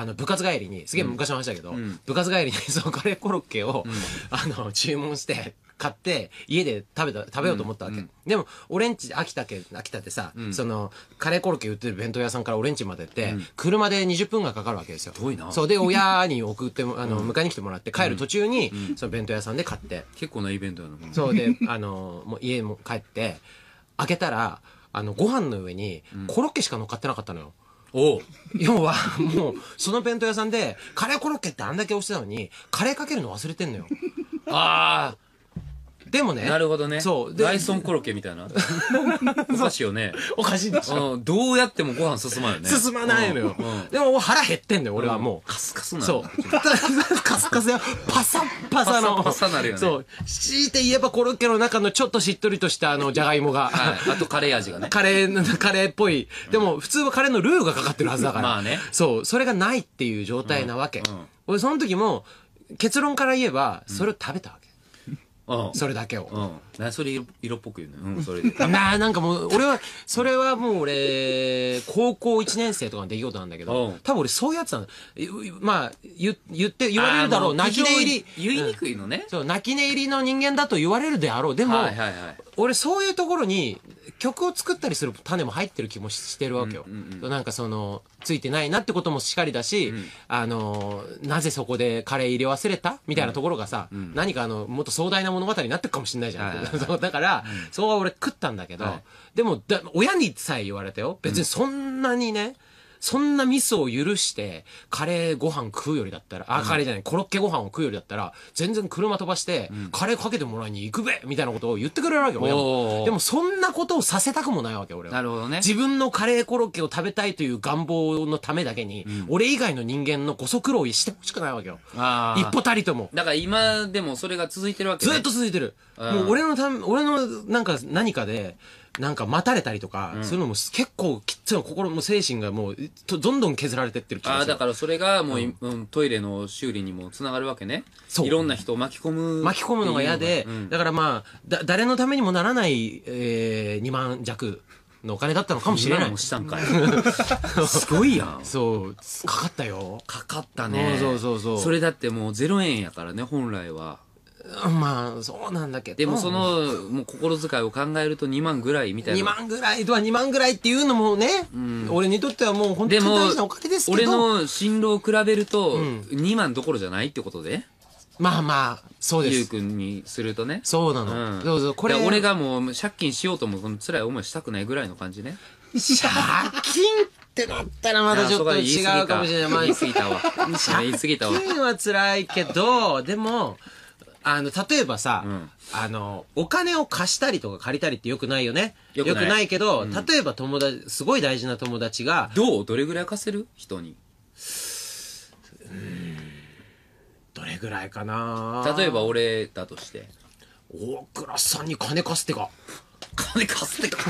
部活帰りに、すげえ昔の話だけど、部活帰りにそのカレーコロッケを、注文して、買って家で食べようと思ったわけ。でも俺んち秋田ってさ、そのカレーコロッケ売ってる弁当屋さんから俺んちまでって車で20分がかかるわけですよ。 遠いな。 そうで親に送って迎えに来てもらって帰る途中にその弁当屋さんで買って、 結構なイベントやな。 そうでもう家も帰って開けたらご飯の上にコロッケしか乗っかってなかったのよ。要はもうその弁当屋さんでカレーコロッケってあんだけ押してたのにカレーかけるの忘れてんのよ。 ああ。 でもね。 なるほどね。 そう。 ダイソンコロッケみたいな。おかしいよね。 おかしいでしょ。 どうやってもご飯進まんよね。 進まないのよ。でも腹減ってんのよ、俺はもう。 カスカスなの。 そう。カスカスや、パサッパサの。 パサなるよね。 そう。強いて言えばコロッケの中のちょっとしっとりとしたじゃがいもが。 はい。あとカレー味がね。 カレーっぽい。でも普通はカレーのルーがかかってるはずだから。 まあね。 そう。それがないっていう状態なわけ。俺その時も、結論から言えば、それを食べたわけ。それだけを。 それ色っぽく言うの。それで。 なんかもう、それはもう俺、高校1年生とかの出来事なんだけど、多分俺そういうやつなの。まあ、言われるだろう。泣き寝入り。 言いにくいのね。 そう、泣き寝入りの人間だと言われるであろう。でも、俺そういうところに曲を作ったりする種も入ってる気もしてるわけよ。なんかついてないなってこともしかりだし、なぜそこでカレー入れ忘れたみたいなところがさ、何かもっと壮大な物語になってるかもしれないじゃん。だから、そうは俺食ったんだけど、でも、親にさえ言われたよ。別にそんなにね、そんなミスを許して、カレーご飯食うよりだったら、カレーじゃない、コロッケご飯を食うよりだったら、全然車飛ばして、カレーかけてもらいに行くべみたいなことを言ってくれるわけよ、親も。でもそんなことをさせたくもないわけ、俺は。 なるほどね。 自分のカレーコロッケを食べたいという願望のためだけに、俺以外の人間のご足労をしてほしくないわけよ。一歩たりとも。 だから今でもそれが続いてるわけね。 ずっと続いてる。もう俺のなんか何かで、なんか待たれたりとか、そういうのも結構きついの心も精神がもうどんどん削られてってる気がする。 だからそれがもう、トイレの修理にもつながるわけね。いろんな人を巻き込むのが嫌で、だからまあ誰のためにもならない、2万弱のお金だったのかもしれない。 もしたんかい。すごいやん。 そう、かかったよ。 かかったね。 そう。 それだってもう0円やからね、本来は。 まあ、そうなんだけど。 でももう心遣いを考えると2万ぐらいみたいな。 2万ぐらいとは2万ぐらいっていうのもね、俺にとってはもう本当に大事なお金ですけど。 俺の進路を比べると、2万どころじゃないってことで。 まあまあ、そうです。 ゆうくんにするとね。 そうなの。そうこれ。俺がもう借金しようとも辛い思いしたくないぐらいの感じね。 借金ってなったらまだちょっと違うかもしれない。 言い過ぎたわ。言い過ぎたわ。 借金は辛いけど、でも、例えばさ、お金を貸したりとか借りたりってよくないよね。よくないけど、例えばすごい大事な友達が。 どれぐらい貸せる人に。 どれぐらいかな。 例えば俺だとして。 大倉さんに金貸すってか。 金貸すってか。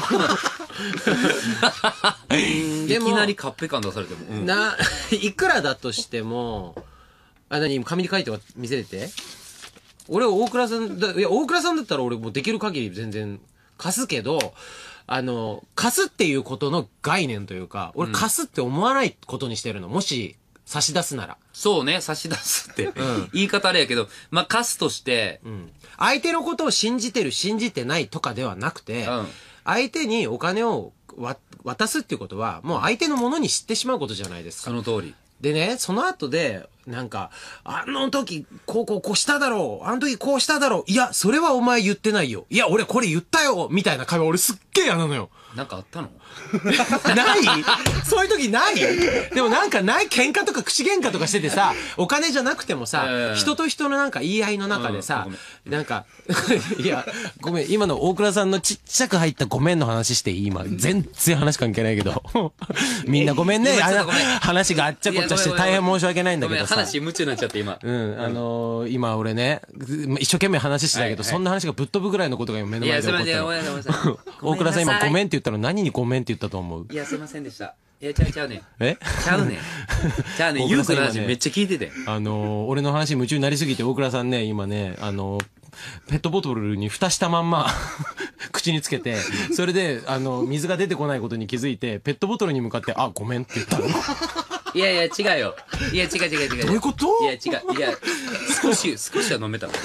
いきなりカッペ感出されても。 いくらだとしても、紙に書いて見せて。俺大倉さん大倉さんだったら俺もうできる限り全然貸すけど、貸すっていうことの概念というか、俺貸すって思わないことにしてるの。もし、差し出すなら。 そうね、差し出すって。言い方あれやけど、まあ、貸すとして、 相手のことを信じてる、信じてないとかではなくて、相手にお金を渡すっていうことは、もう相手のものに知ってしまうことじゃないですか。 その通り。 でね、その後で、なんか、あの時、こうしただろう。あの時こうしただろう。いや、それはお前言ってないよ。いや、俺これ言ったよみたいな会話俺すっげえ嫌なのよ。 なんかあったのないそういう時ないでもなんか喧嘩とか口喧嘩とかしててさ、お金じゃなくてもさ、人と人のなんか言い合いの中でさ、なんか、いや、ごめん、今の大倉さんのちっちゃく入ったごめんの話していい今。全然話関係ないけど。みんなごめんね。話があっちゃこっちゃして大変申し訳ないんだけどさ。 話夢中になっちゃって今。 今俺ね、一生懸命話してたけど、そんな話がぶっ飛ぶぐらいのことが今目の前で起こったの。大倉さん今ごめんって言ったの何にごめんって言ったと思う？ いや、すいませんでした。いや、ちゃうねん。ちゃうねん。ゆうくんの話めっちゃ聞いてて。 俺の話夢中になりすぎて大倉さんね、今ね、ペットボトルに蓋したまんま口につけて、それで、水が出てこないことに気づいて、ペットボトルに向かって、あ、ごめんって言ったの。 いやいや、違うよ。いや、違う。 どういうこと？ いや、違う。いや、少しは飲めたから。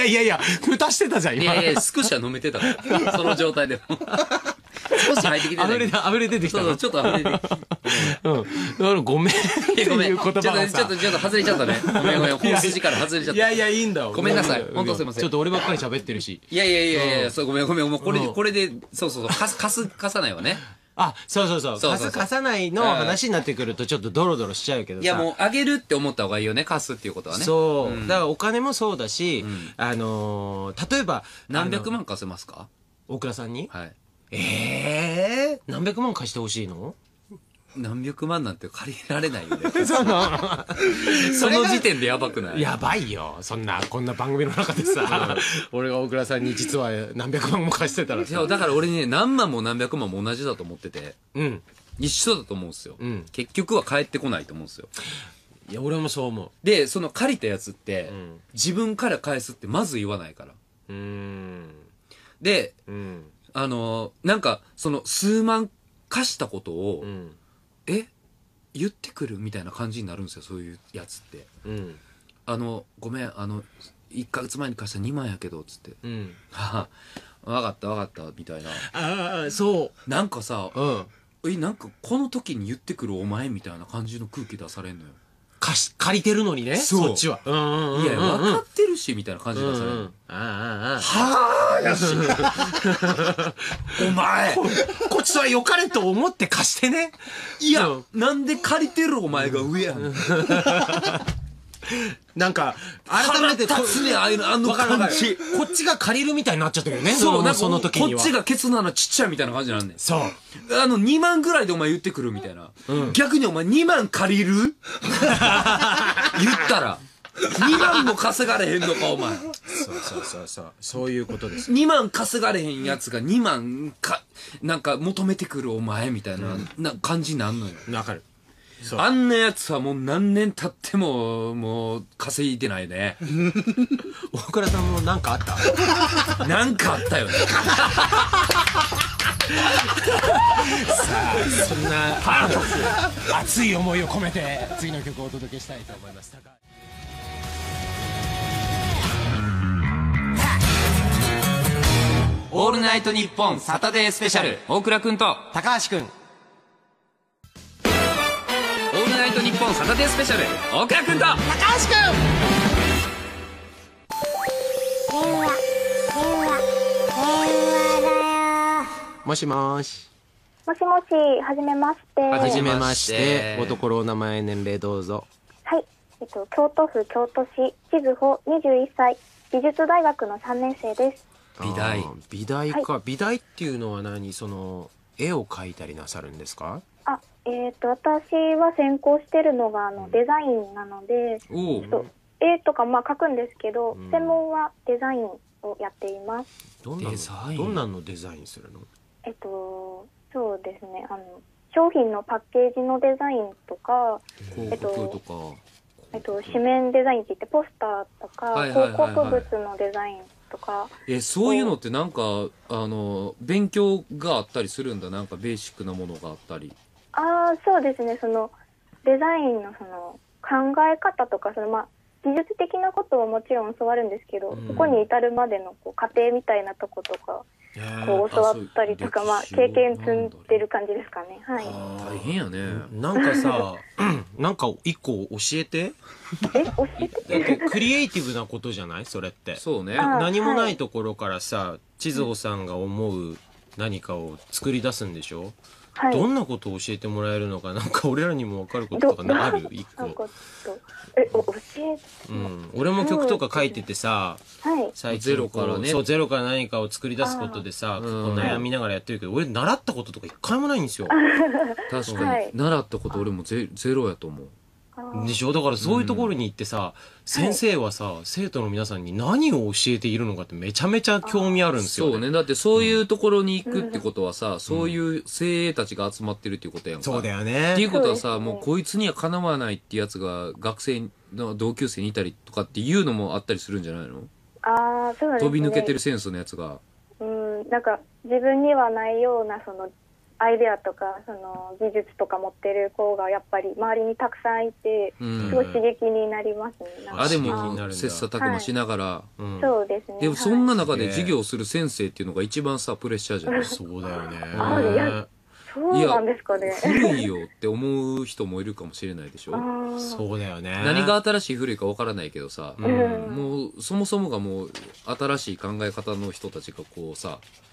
いや、蓋してたじゃん、今。 いや、少しは飲めてたから。その状態でも。少し入ってきてた。 溢れ出てきた。 そう、ちょっと溢れてきた。 だからごめんっていう言葉がさ。 ちょっと外れちゃったね。ごめん、本筋から外れちゃった。 いや、いいんだよ。 ごめんなさい。本当すいません。 ちょっと俺ばっかり喋ってるし。 いや、そう、ごめん。これで、そう、貸さないわね。 そうそうそう。貸す貸さないの話になってくるとちょっとドロドロしちゃうけどさ。 いやもうあげるって思った方がいいよね、貸すっていうことはね。 そう。だからお金もそうだし、例えば。 何百万貸せますか？ 大倉さんに？ はい。 何百万貸してほしいの？ 何百万なんて借りられないよね。その時点でやばくない？ やばいよ。こんな番組の中でさ、俺が大倉さんに実は何百万も貸してたらさ。 いや、だから俺ね、何万も何百万も同じだと思ってて。一緒だと思うんですよ。結局は返ってこないと思うんですよ。 いや、俺もそう思う。 で、その借りたやつって、自分から返すってまず言わないから。で、なんか、その数万貸したことを、言ってくるみたいな感じになるんですよ、そういうやつって。ごめん、1ヶ月前に貸した2万やけど、つって。はぁ、わかったわかった、みたいな。 そう。 なんかさ、なんかこの時に言ってくるお前みたいな感じの空気出されんのよ。 借りてるのにね、そっちは。 いや、分かってるし、みたいな感じ出されるの。はぁ、やし。お前こっちは良かれと思って貸してね。 いや、なんで借りてるお前が上やん。 なんか、改めて、 立つね、あの感じ。 こっちが借りるみたいになっちゃったけどね。 そう、なんかその時には。 こっちがケツの穴ちっちゃいみたいな感じなんねん。 そう。 2万ぐらいでお前言ってくるみたいな。逆にお前2万借りる言ったら。2万も稼がれへんのか、お前。 そう。そういうことです。 2万稼がれへんやつが2万なんか求めてくるお前みたいな感じになんのよ。 わかる。 あんなやつはもう何年経っても、もう稼いでないね。 大倉さんもなんかあったなんかあったよね。さあ、そんな熱い思いを込めて次の曲をお届けしたいと思います。 オールナイトニッポンサタデースペシャル、大倉くんと高橋くん。 オールナイトニッポンサタデースペシャル、大倉くんと高橋くん。 もしもし。 もしもし、はじめまして。 はじめまして。おところ、お名前、年齢どうぞ。 はい。京都府京都市、千鶴穂21歳、美術大学の3年生です。 美大。 美大か。美大っていうのは何？絵を描いたりなさるんですか？ 私は専攻してるのがデザインなので、絵とか描くんですけど、専門はデザインをやっています。 どんなのデザインするの？ そうですね。商品のパッケージのデザインとか、 広告とか、 紙面デザインって言ってポスターとか、広告物のデザインとか。 そういうのってなんか勉強があったりするんだ。なんかベーシックなものがあったり。 そうですね。デザインの考え方とか技術的なことはもちろん教わるんですけど、そこに至るまでの過程みたいなとことか教わったりとか、経験積んでる感じですかね。はい。 大変やね。 なんかさ、なんか一個教えて。 教えて。 クリエイティブなことじゃない？それって。 そうね。 何もないところからさ、千鶴さんが思う何かを作り出すんでしょ？はい、どんなことを教えてもらえるのか、なんか俺らにも分かることとかある？一個。教え。 俺も曲とか書いててさ、 最近ゼロからね。 ゼロから何かを作り出すことでさ、悩みながらやってるけど、俺習ったこととか一回もないんですよ。 確かに。習ったこと俺もゼロやと思う。 でしょ？だからそういうところに行ってさ、先生はさ、生徒の皆さんに何を教えているのかってめちゃめちゃ興味あるんですよね。 そうね。だってそういうところに行くってことはさ、そういう精鋭たちが集まってるっていうことやんか。 そうだよね。 っていうことはさ、もうこいつにはかなわないってやつが学生の同級生にいたりとかっていうのもあったりするんじゃないの？ そうなんですね。 飛び抜けてるセンスのやつが。 なんか自分にはないようなアイデアとか技術とか持ってる子がやっぱり周りにたくさんいて、すごい刺激になりますね。 でも切磋琢磨しながら、 そうですね。 でもそんな中で授業する先生っていうのが一番さプレッシャーじゃない？ そうだよね。 そうなんですかね。 古いよって思う人もいるかもしれないでしょ。 そうだよね。 何が新しい古いか分からないけどさ、もうそもそもがもう新しい考え方の人たちがこうさ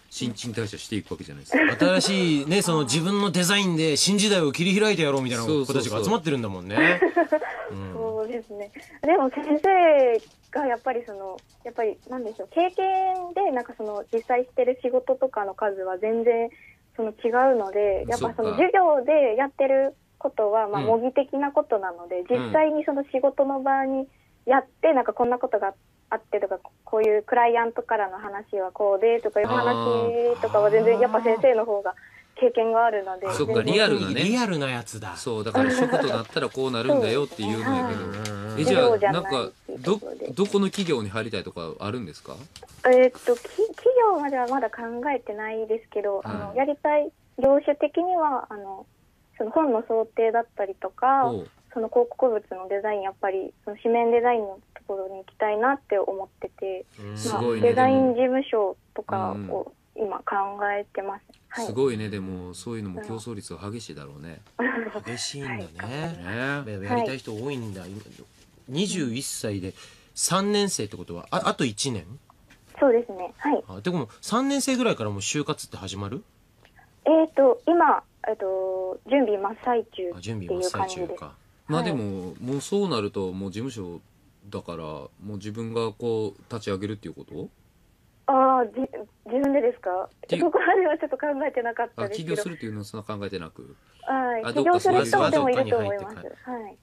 新陳代謝していくわけじゃないですか。 新しいね、その自分のデザインで新時代を切り開いてやろうみたいな子たちが集まってるんだもんね。 そうですね。でも先生がやっぱりなんでしょう、経験でなんか実際してる仕事とかの数は全然違うので、やっぱ授業でやってることは模擬的なことなので、実際に仕事の場にやってなんかこんなことがあってとか、こういうクライアントからの話はこうでとかいう話とかは全然やっぱ先生の方が経験があるので。 そっか、リアルなね。 リアルなやつだ。 そう、だから職となったらこうなるんだよっていうのやけど。じゃあ、なんか、どこの企業に入りたいとかあるんですか？ 企業まではまだ考えてないですけど、やりたい業種的には、本の想定だったりとか、広告物のデザイン、やっぱり、紙面デザインのところに行きたいなって思ってて、デザイン事務所とかを今考えてます。 はい、すごいね。でもそういうのも競争率が激しいだろうね。 激しいんだね。やりたい人多いんだ。21歳で3年生ってことはあと1年？ そうですね。はい。 でも3年生ぐらいからもう就活って始まる？ 今準備真っ最中っていう感じです。 まあでももうそうなるともう事務所だからもう自分がこう立ち上げるっていうこと？ ああ、自分でですか？そこまではちょっと考えてなかったですけど。 起業するっていうのはそんな考えてなく。 はい。起業する人でもいると思います。はい。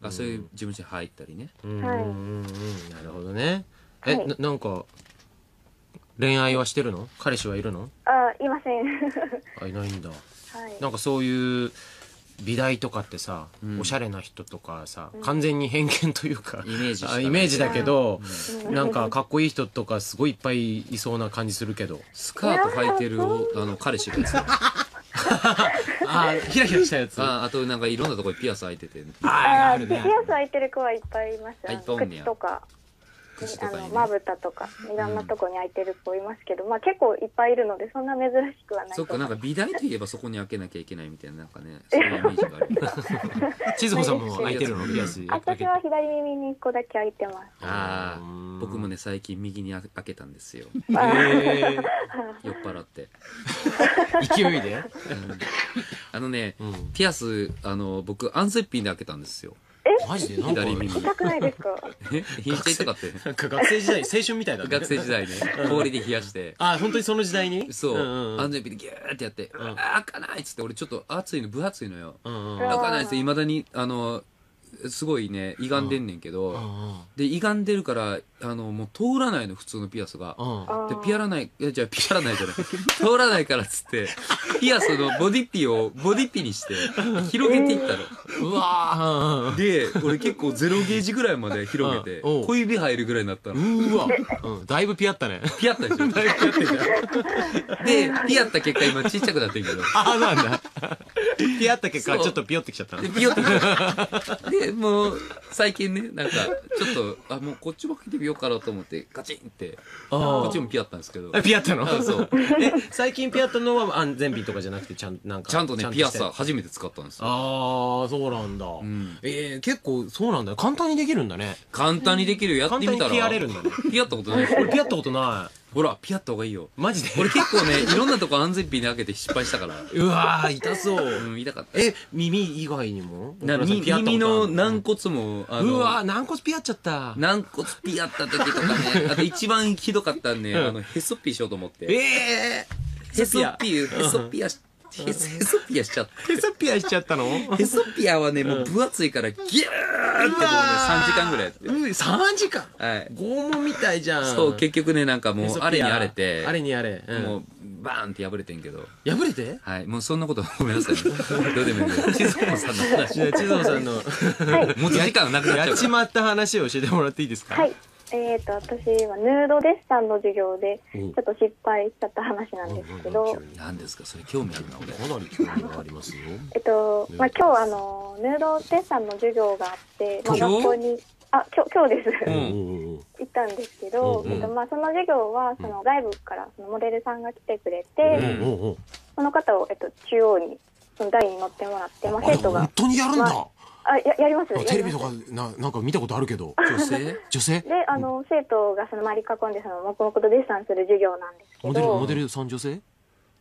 そういう事務所に入ったりね。 はい。 なるほどね。なんか恋愛はしてるの？彼氏はいるの？ いません。 いないんだ。なんかそういう美大とかってさ、おしゃれな人とかさ、完全に偏見というかイメージだけど、なんかかっこいい人とかすごいいっぱいいそうな感じするけど、 スカート履いてる彼氏がですねヒラヒラしたやつ。 あとなんかいろんなところにピアス開いてて、 ピアス開いてる子はいっぱいいます。口とかまぶたとかいろんなとこに開いてる子いますけど、結構いっぱいいるのでそんな珍しくはない。 そっか、なんか美大といえばそこに開けなきゃいけないみたいな、なんかね、そういうイメージがある。 千鶴子さんも開いてるの？ピアス。 私は左耳に1個だけ開いてます。 僕もね最近右に開けたんですよ。酔っ払って勢いで。 ピアス僕アンセッピンで開けたんですよ。 マジで？ 左耳痛くないですか？ 冷えちゃいたかって。 なんか学生時代、青春みたいだね。 学生時代ね、氷で冷やして。 本当にその時代に？ そう、安全ピでギューってやって、開かないっつって、俺ちょっと熱いの、分厚いのよ。開かないっつって、いまだにすごいね歪んでんねんけど、で歪んでるからもう通らないの、普通のピアスが。でピアらないじゃない通らないからっつってピアスのボディピをボディピにして広げていったの。 うわで俺結構ゼロゲージぐらいまで広げて小指入るぐらいになったの。 うわ、だいぶピアったね。 ピアったでしょ。だいぶピアってんじゃん。でピアった結果今ちっちゃくなってんけど。 なんだ。ピアった結果ちょっとピヨってきちゃったの。 ピヨってきちゃった。でもう最近ね、なんかちょっともうこっちもかけてみようかなと思ってガチンってこっちもピアったんですけど。 ピアったの？ そう。 最近ピアったのは安全ピンとかじゃなくてちゃんとねピアスは初めて使ったんですよ。 そうなんだ。結構そうなんだ。簡単にできるんだね。 簡単にできる。やってみたら。 簡単にピアれるんだね。 ピアったことない。 俺ピアったことない。 ほらピアった方がいいよ。 マジで？ 俺結構ねいろんなとこ安全ピンで開けて失敗したから。 うわー痛そう。 痛かった。 耳以外にも？ 耳の軟骨もうわー軟骨ピアっちゃった。 軟骨ピアった時とかね。あと一番ひどかったんね、へそっぴーしようと思って。へそっぴーへそピアしちゃった。 へそピアしちゃったの？ へそピアはね、もう分厚いからギューってこうね、3時間ぐらいやって。 3時間？ はい。 拷問みたいじゃん。 そう、結局ね、なんかもう、あれにあれて。 あれにあれ。 もう、バーンって破れてんけど。 破れて？ はい。もうそんなことごめんなさい。どうでもいいけど。千鶴さんの話。 千鶴さんの、 持つ時間なくなっちゃう。 やっちまった話を教えてもらっていいですか？ はい。私はヌードデッサンの授業でちょっと失敗しちゃった話なんですけど。 何ですかそれ？興味あるな俺。 かなり興味がありますよ。 今日ヌードデッサンの授業があって、学校に今日です。行ったんですけど、その授業はその外部からそのモデルさんが来てくれて、その方を中央にその台に乗ってもらって、生徒が本当にやるんだ。 やります。 テレビとかなんか見たことあるけど。女性で生徒がその周り囲んでその黙々とデッサンする授業なんですけど。 モデルさん女性？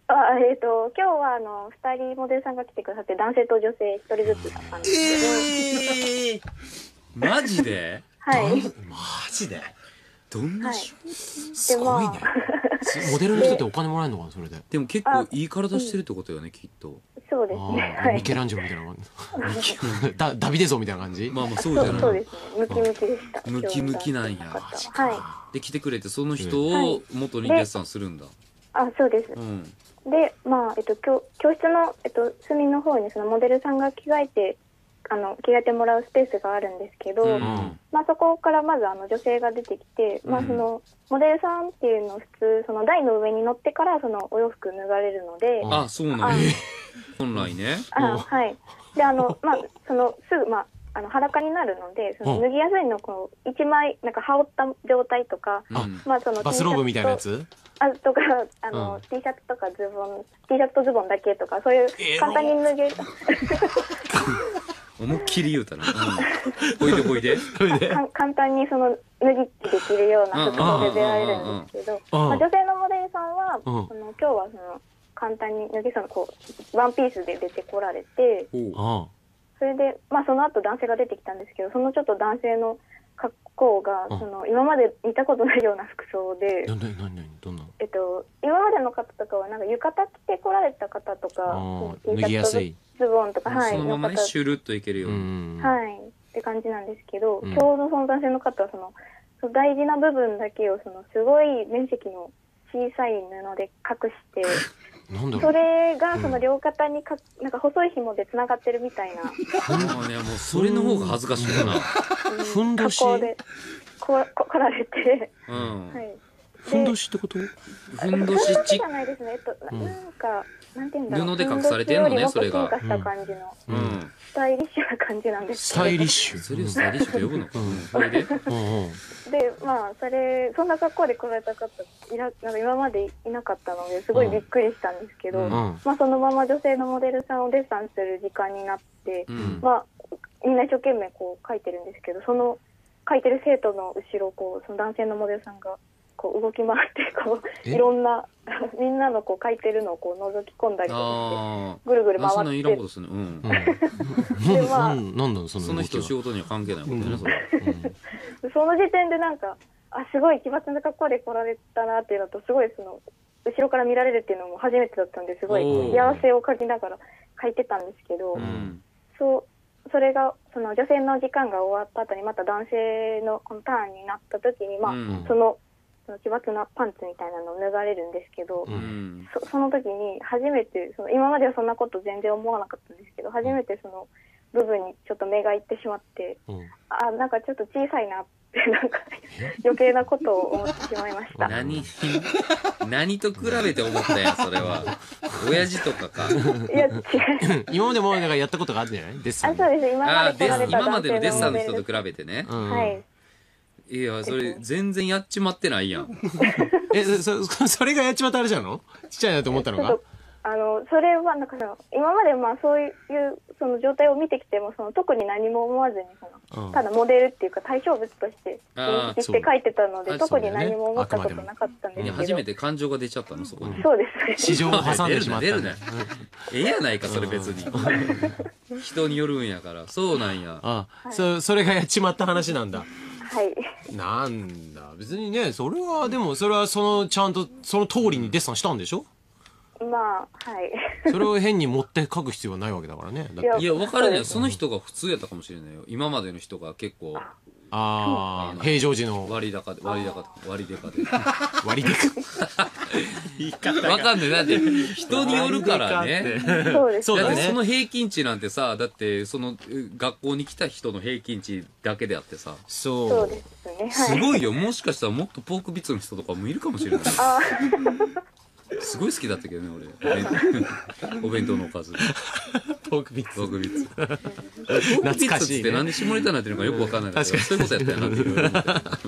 今日は2人モデルさんが来てくださって、男性と女性1人ずつだったんですけど。マジで？ はい。 マジで？ どんなすごいね。モデルの人ってお金もらえるのかな、それで。 でも結構いい体してるってことよね、きっと。 そうですね。 ミケランジェロみたいな感じ。ダビデ像みたいな感じ？ まあまあそうじゃない。 そうですね。ムキムキでした。 ムキムキなんや。 はい。 で来てくれて、その人を元にデッサンするんだ。 そうです。で、教室の隅の方にそのモデルさんが着替えてもらうスペースがあるんですけど、そこからまず女性が出てきて、そのモデルさんっていうのを普通その台の上に乗ってからそのお洋服脱がれるので、 そうなんや。本来ね。 はい。でそのすぐ裸になるので、その脱ぎやすいのこう一枚なんか羽織った状態とか、 そのバスローブみたいなやつ？ とかT シャツとかT シャツとズボンだけとかそういう簡単に脱げる。 思いっきり言うたな。ほいで。 簡単にその脱ぎ着できるような服装で出られるんですけど、女性のモデルさんは今日はその簡単に脱ぎこうワンピースで出てこられて、それでその後男性が出てきたんですけど、そのちょっと男性の格好がその今まで見たことないような服装で、 どんな？ 今までの方とかはなんか浴衣着てこられた方とか、 脱ぎやすいズボンとか、 そのままねシュルッといけるように、 って感じなんですけど、ちょうどその男性の方はその大事な部分だけをそのすごい面積の小さい布で隠して。それがその両肩になんか細い紐でつながってるみたいな。 もうそれの方が恥ずかしいかな。 ふんどし。 格好で来られて。 ふんどしってこと？ ふんどしじゃないですね。なんかなんていうんだろう。 布で隠されてんのね、それが。 進化した感じのスタイリッシュな感じなんですけど。 スタイリッシュ。 それをスタイリッシュと呼ぶのか。それで。 でそんな格好で来られた方なんか今までいなかったのですごいびっくりしたんですけど、そのまま女性のモデルさんをデッサンする時間になって、みんな一生懸命こう描いてるんですけど、その描いてる生徒の後ろをその男性のモデルさんがこう動き回っていろんなみんなのこう描いてるのをこう覗き込んだりとかしてぐるぐる回って。 そんないらんことするね。 なんだその人仕事には関係ないことね、それ。 その時点でなんかすごい奇抜な格好で来られたなっていうのと、すごいその後ろから見られるっていうのも初めてだったんで、すごい幸せを感じながら描いてたんですけど、それがその女性の時間が終わった後にまた男性のこのターンになった時にその奇抜なパンツみたいなのを脱がれるんですけど、その時に初めて今まではそんなこと全然思わなかったんですけど、初めてその部分にちょっと目がいってしまって、なんかちょっと小さいなってなんか余計なことを思ってしまいました。 何と比べて思ったやん、それは。親父とかか。 いや違う。 今までもなんかやったことがあるんじゃない？デッサン。 そうです。今までのデッサンの人と比べてね。 はい。 いや、それ全然やっちまってないやん。 それがやっちまったあれじゃんの？ちっちゃいなと思ったのか？ それはなんか今までそういうその状態を見てきても特に何も思わずにただモデルっていうか対象物として認識して描いてたので、特に何も思ったことなかったんですけど、 初めて感情が出ちゃったの、そこに。 そうです市場を挟んでしまった。 出るな。やないか、それ別に。人によるんやから。そうなんや。 それがやっちまった話なんだ。 はい。 なんだ、別にね、それはちゃんとその通りにデッサンしたんでしょ？ はい。 それを変に持って書く必要はないわけだからね。 いや、分からない。その人が普通やったかもしれないよ。今までの人が結構。 平常時の。 割高で。割でか。 言い方が。 分かんない。だって、人によるからね。 そうだね。その平均値なんてさ、だって、その、学校に来た人の平均値だけであってさ。 そうですね。 すごいよ。もしかしたらもっとポークビッツの人とかもいるかもしれない。すごい好きだったけどね、俺。お弁当のおかず。 ポークビッツ。 ポークビッツ。懐かしい。ってなんで下ネタになってるのかよくわかんないけど、そういうことやったよなっていう。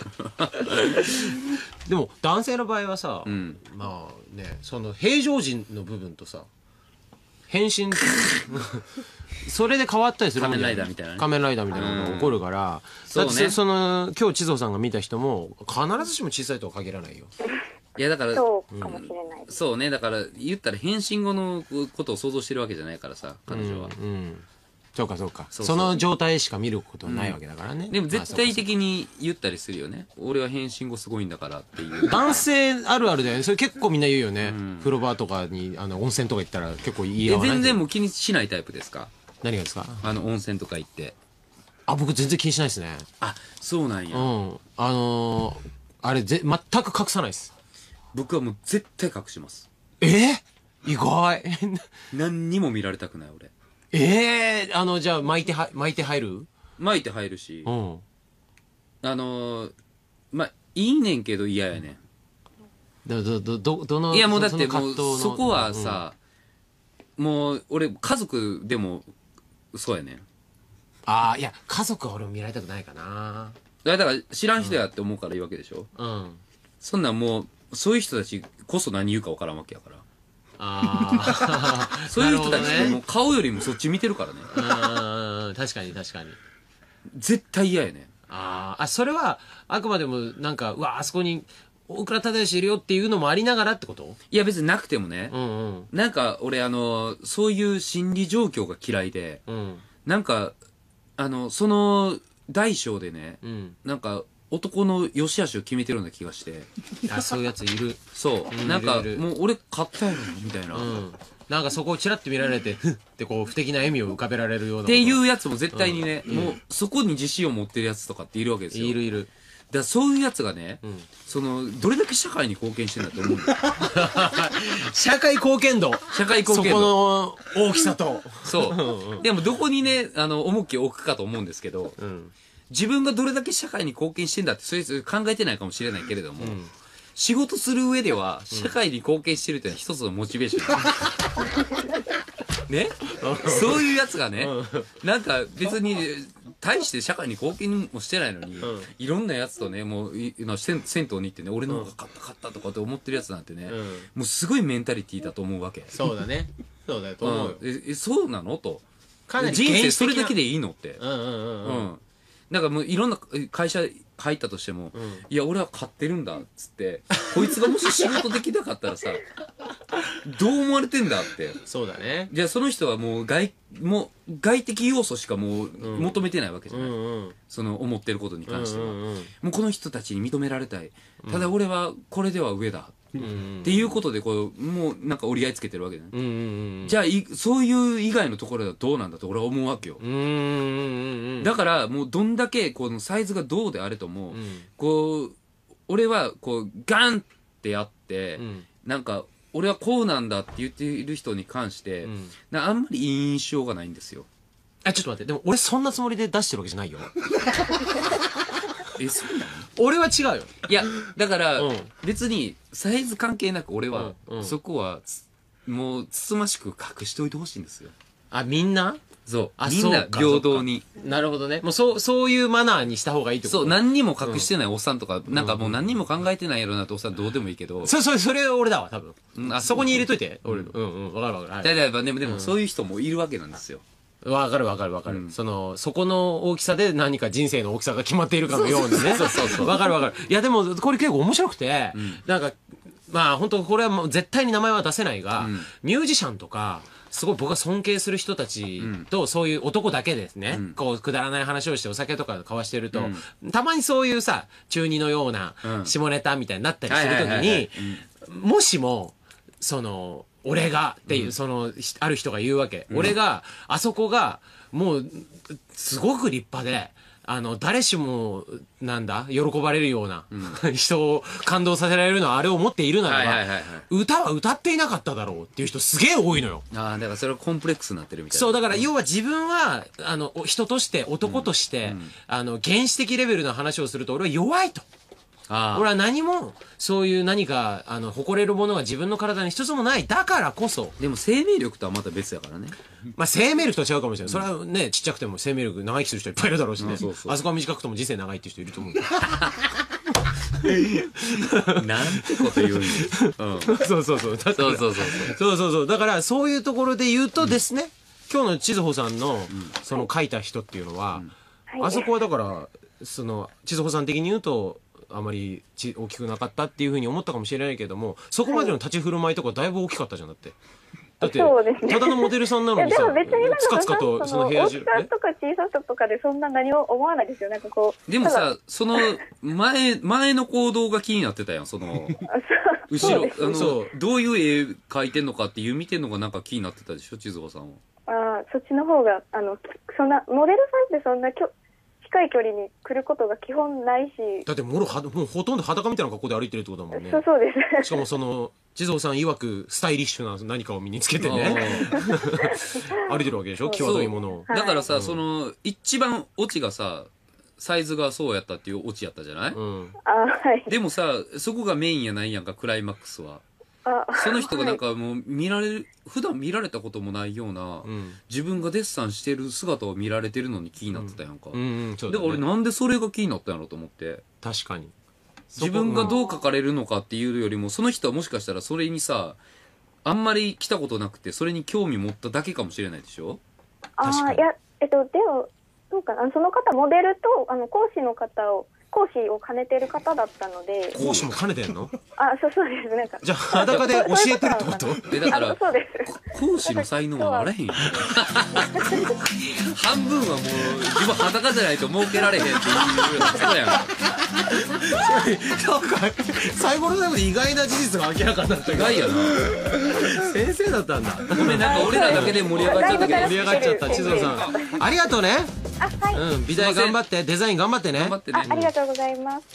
でも、男性の場合はさ、その平常時の部分とさ、変身、それで変わったりする仮面ライダーみたいなね。 仮面ライダーみたいなのが起こるから、だって今日千蔵さんが見た人も、必ずしも小さいとは限らないよ。 いやだからそうかもしれないそうね、だから言ったら変身後のことを想像してるわけじゃないからさ、彼女は。 そうかそうか。その状態しか見ることはないわけだからね。 でも絶対的に言ったりするよね。俺は変身後すごいんだからっていう。 男性あるあるだよね。それ結構みんな言うよね。風呂場とかに、温泉とか行ったら結構いいよね。 全然もう気にしないタイプですか？ 何がですか？ 温泉とか行って。 僕全然気にしないですね。 あ、そうなんや。 あれ全く隠さないです。 僕はもう絶対隠します。 意外。 何にも見られたくない俺。 じゃあ巻いて入る？ 巻いて入るし。いいねんけど嫌やねん。 どの、 いやもうだってもうそこはさ、もう俺家族でもそうやねん。 いや家族は俺も見られたくないかな。 だから知らん人やって思うからいいわけでしょ。そんなんもうそういう人たちこそ何言うか分からんわけやから。そういう人たちってもう顔よりもそっち見てるからね。 確かに確かに。 絶対嫌やね。 それはあくまでもなんかあそこに大倉忠義いるよっていうのもありながらってこと？ いや別になくてもね、なんか俺そういう心理状況が嫌いで、なんかその大小でね、なんか男の良し悪しを決めてるような気がして。 そういうやついる。 そう。なんかもう俺買ったやろみたいな。 なんかそこをチラッと見られてふってこう不敵な笑みを浮かべられるようなっていうやつも絶対にね、もうそこに自信を持ってるやつとかっているわけですよ。 いる。 だからそういうやつがね、どれだけ社会に貢献してんだと思うんだよ。 社会貢献度。 社会貢献度。 そこの大きさと。 そう。でもどこにね、重きを置くかと思うんですけど、自分がどれだけ社会に貢献してんだってそういう考えてないかもしれないけれども、仕事する上では社会に貢献してるっていうのは一つのモチベーションね。そういうやつがね、なんか別に大して社会に貢献もしてないのに、いろんなやつとね、もう銭湯に行ってね、俺の方が買ったとかって思ってるやつなんてね、もうすごいメンタリティーだと思うわけ。 そうだね。そうだよと思うよ。 そうなのと。 かなり人生それだけでいいのって。なんかもういろんな会社入ったとしても、いや俺は買ってるんだっつって、こいつがもし仕事できなかったらさ、どう思われてんだって。 そうだね。 じゃあその人はもう外的要素しかもう求めてないわけじゃない。その思ってることに関しては。もうこの人たちに認められたい。ただ俺はこれでは上だ。っていうことでこうもうなんか折り合いつけてるわけだね。じゃあそういう以外のところではどうなんだと俺は思うわけよ。だからもうどんだけこのサイズがどうであれとも、こう俺はこうガンってやって、なんか俺はこうなんだって言っている人に関して、あんまりいい印象がないんですよ。 ちょっと待って、でも俺そんなつもりで出してるわけじゃないよ。 そうなの？ 俺は違うよ。 いやだから別にサイズ関係なく俺はそこはもうつつましく隠しておいてほしいんですよ。 みんな？ そう。みんな平等に。 なるほどね。もうそういうマナーにした方がいいってこと？ そう、何にも隠してないおっさんとか、なんかもう何にも考えてないやろなっておっさんどうでもいいけど。 それ俺だわ、多分。そこに入れといて。俺。わかるわかる。 でもそういう人もいるわけなんですよ。 わかる。そこの大きさで何か人生の大きさが決まっているかのようにね。そう。わかる。いやでも、これ結構面白くて、なんか、本当これはもう絶対に名前は出せないが、ミュージシャンとか、すごい僕が尊敬する人たちと、そういう男だけですね、こうくだらない話をしてお酒とか交わしてると、たまにそういうさ、中二のような下ネタみたいになったりするときに、もしも、俺がっていう、ある人が言うわけ。俺が、あそこが、もう、すごく立派で、誰しも、喜ばれるような、人を感動させられるのはあれを持っているならば、歌は歌っていなかっただろうっていう人すげえ多いのよ。 だからそれはコンプレックスになってるみたいな。 そう、だから要は自分は、人として、男として、原始的レベルの話をすると俺は弱いと。俺は何も、そういう何か、誇れるものが自分の体に一つもない。だからこそ。 でも生命力とはまた別やからね。 生命力と違うかもしれない。それはね、ちっちゃくても生命力長生きする人いっぱいいるだろうしね。あそこは短くとも人生長いっていう人いると思う。 なんてこと言うんです。そう。だから、そういうところで言うとですね、今日の千鶴穂さんの、書いた人っていうのは、あそこはだから、千鶴穂さん的に言うと、 あまり大きくなかったっていうふうに思ったかもしれないけども、そこまでの立ち振る舞いとかだいぶ大きかったじゃん。だってただのモデルさんなのにさ、 でも別になんかつかつかとその部屋中、 大きさとか小ささとかでそんな何も思わないですよ。なんかこう。 でもさ、その前の行動が気になってたやん。その後ろどういう絵描いてんのかっていう見てんのがなんか気になってたでしょ、千鶴さんは。 そっちの方がそんなモデルさんってそんな近い距離に来ることが基本ないし。 だってもうほとんど裸みたいな格好で歩いてるってことだもんね。 そうです。 しかもその地蔵さん曰くスタイリッシュな何かを身につけてね歩いてるわけでしょ、際どいものを。 だからさ、その一番オチがさ、サイズがそうやったっていうオチやったじゃない、 はい。 でもさ、そこがメインやないやんか、クライマックスは。その人がなんかもう普段見られたこともないような、自分がデッサンしてる姿を見られてるのに気になってたやんか。だから俺なんでそれが気になったんやろと思って。 確かに。 自分がどう描かれるのかっていうよりも、その人はもしかしたらそれにさ、あんまり来たことなくて、それに興味持っただけかもしれないでしょ。 いや、でも、どうかな、その方、モデルと、講師を兼ねてる方だったので。 講師も兼ねてんの？ そうです。なんか。 じゃあ、裸で教えてるってこと？ だから、 そうです。 講師の才能はあらへんよ。半分はもう、自分裸じゃないと儲けられへんっていうようなことやん。 なんか、最後の最後で意外な事実が明らかになった。 意外やな。 先生だったんだ。 ごめん、なんか俺らだけで盛り上がっちゃったけど。 盛り上がっちゃった、千鶴さん。ありがとうね。 はい。 美大頑張って、デザイン頑張ってね。 頑張ってね。 ありがとうございます。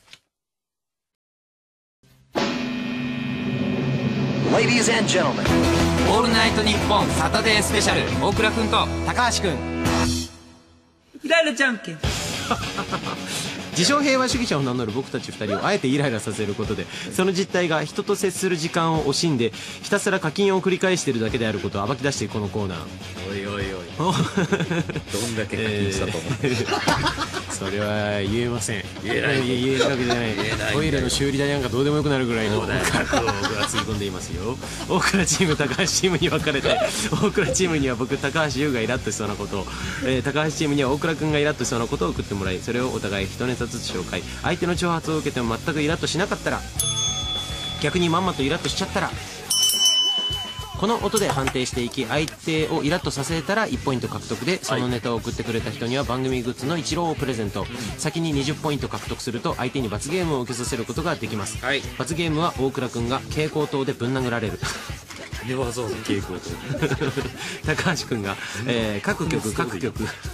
Ladies and gentlemen, オールナイトニッポンサタデースペシャル、大倉くんと高橋くん。 イライラじゃんけん。 自称平和主義者を名乗る僕たち2人をあえてイライラさせることで、その実態が人と接する時間を惜しんでひたすら課金を繰り返しているだけであることを暴き出していくこのコーナー。 おいおいおいどんだけ課金したと思って、 それは言えません。 言えない言えるわけじゃない。トイレの修理代なんかどうでもよくなるぐらいの額を僕はつぎ込んでいますよ。大倉チーム、高橋チームに分かれて、大倉チームには僕、高橋優がイラッとしそうなことを、高橋チームには大倉君がイラッとしそうなことを送ってもらい、それをお互い一ネタずつ紹介。相手の挑発を受けても全くイラッとしなかったら、逆にまんまとイラッとしちゃったら、この音で判定していき、相手をイラッとさせたら1ポイント獲得で、そのネタを送ってくれた人には番組グッズのイチローをプレゼント。先に20ポイント獲得すると相手に罰ゲームを受けさせることができます。罰ゲームは大倉くんが蛍光灯でぶん殴られる。 寝技の傾向と高橋君が、各曲高橋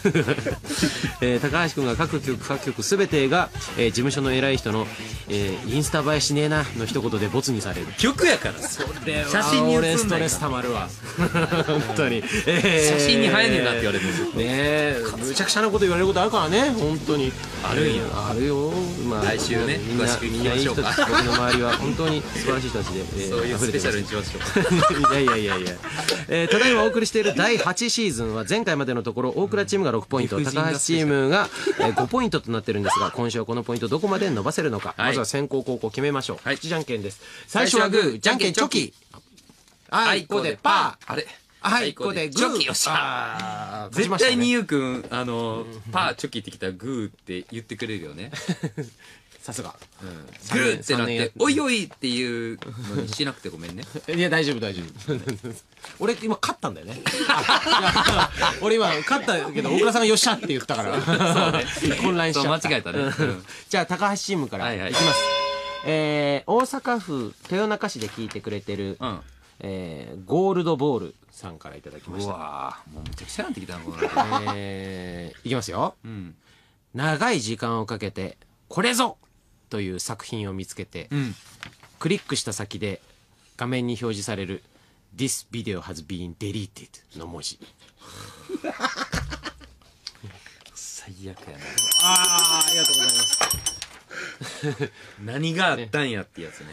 君が各曲全てが、事務所の偉い人の、インスタ映えしねえなの一言でボツにされる。 曲やからそれは写真に俺ストレスたまるわ本当に、 写真に映えねえなって言われるんですよね。むちゃくちゃなこと言われることあるからね、本当にあるんや。 あるよ。まあ来週ね、詳しく聞きましょうか。 僕の周りは本当に素晴らしい人たちで、 そういうスペシャルにしましょう。 いや、ただいまお送りしている第8シーズンは前回までのところ大倉チームが6ポイント、高橋チームが5ポイントとなってるんですが、今週はこのポイントどこまで伸ばせるのか、まずは先攻後攻決めましょう。口じゃんけんです。最初はグー、じゃんけんチョキ、あいこでパー、 あれあいこでグー、 チョキ、よっしゃー。絶対にゆうくんパーチョキってきたらグーって言ってくれるよね。 さすが。 グーってなっておいおいっていうのにしなくてごめんね。 いや大丈夫俺今勝ったんだよね。俺今勝ったけど大倉さんがよっしゃって言ったから混乱しちゃった。 間違えたね。 じゃあ高橋チームからいきます。大阪府豊中市で聞いてくれてるゴールドボールさんからいただきました。 うわもうめちゃくちゃなってきたの。 いきますよ。長い時間をかけてこれぞという作品を見つけて、クリックした先で画面に表示される This video has been deleted の文字。 最悪やな。 ありがとうございます。 何があったんやってやつね。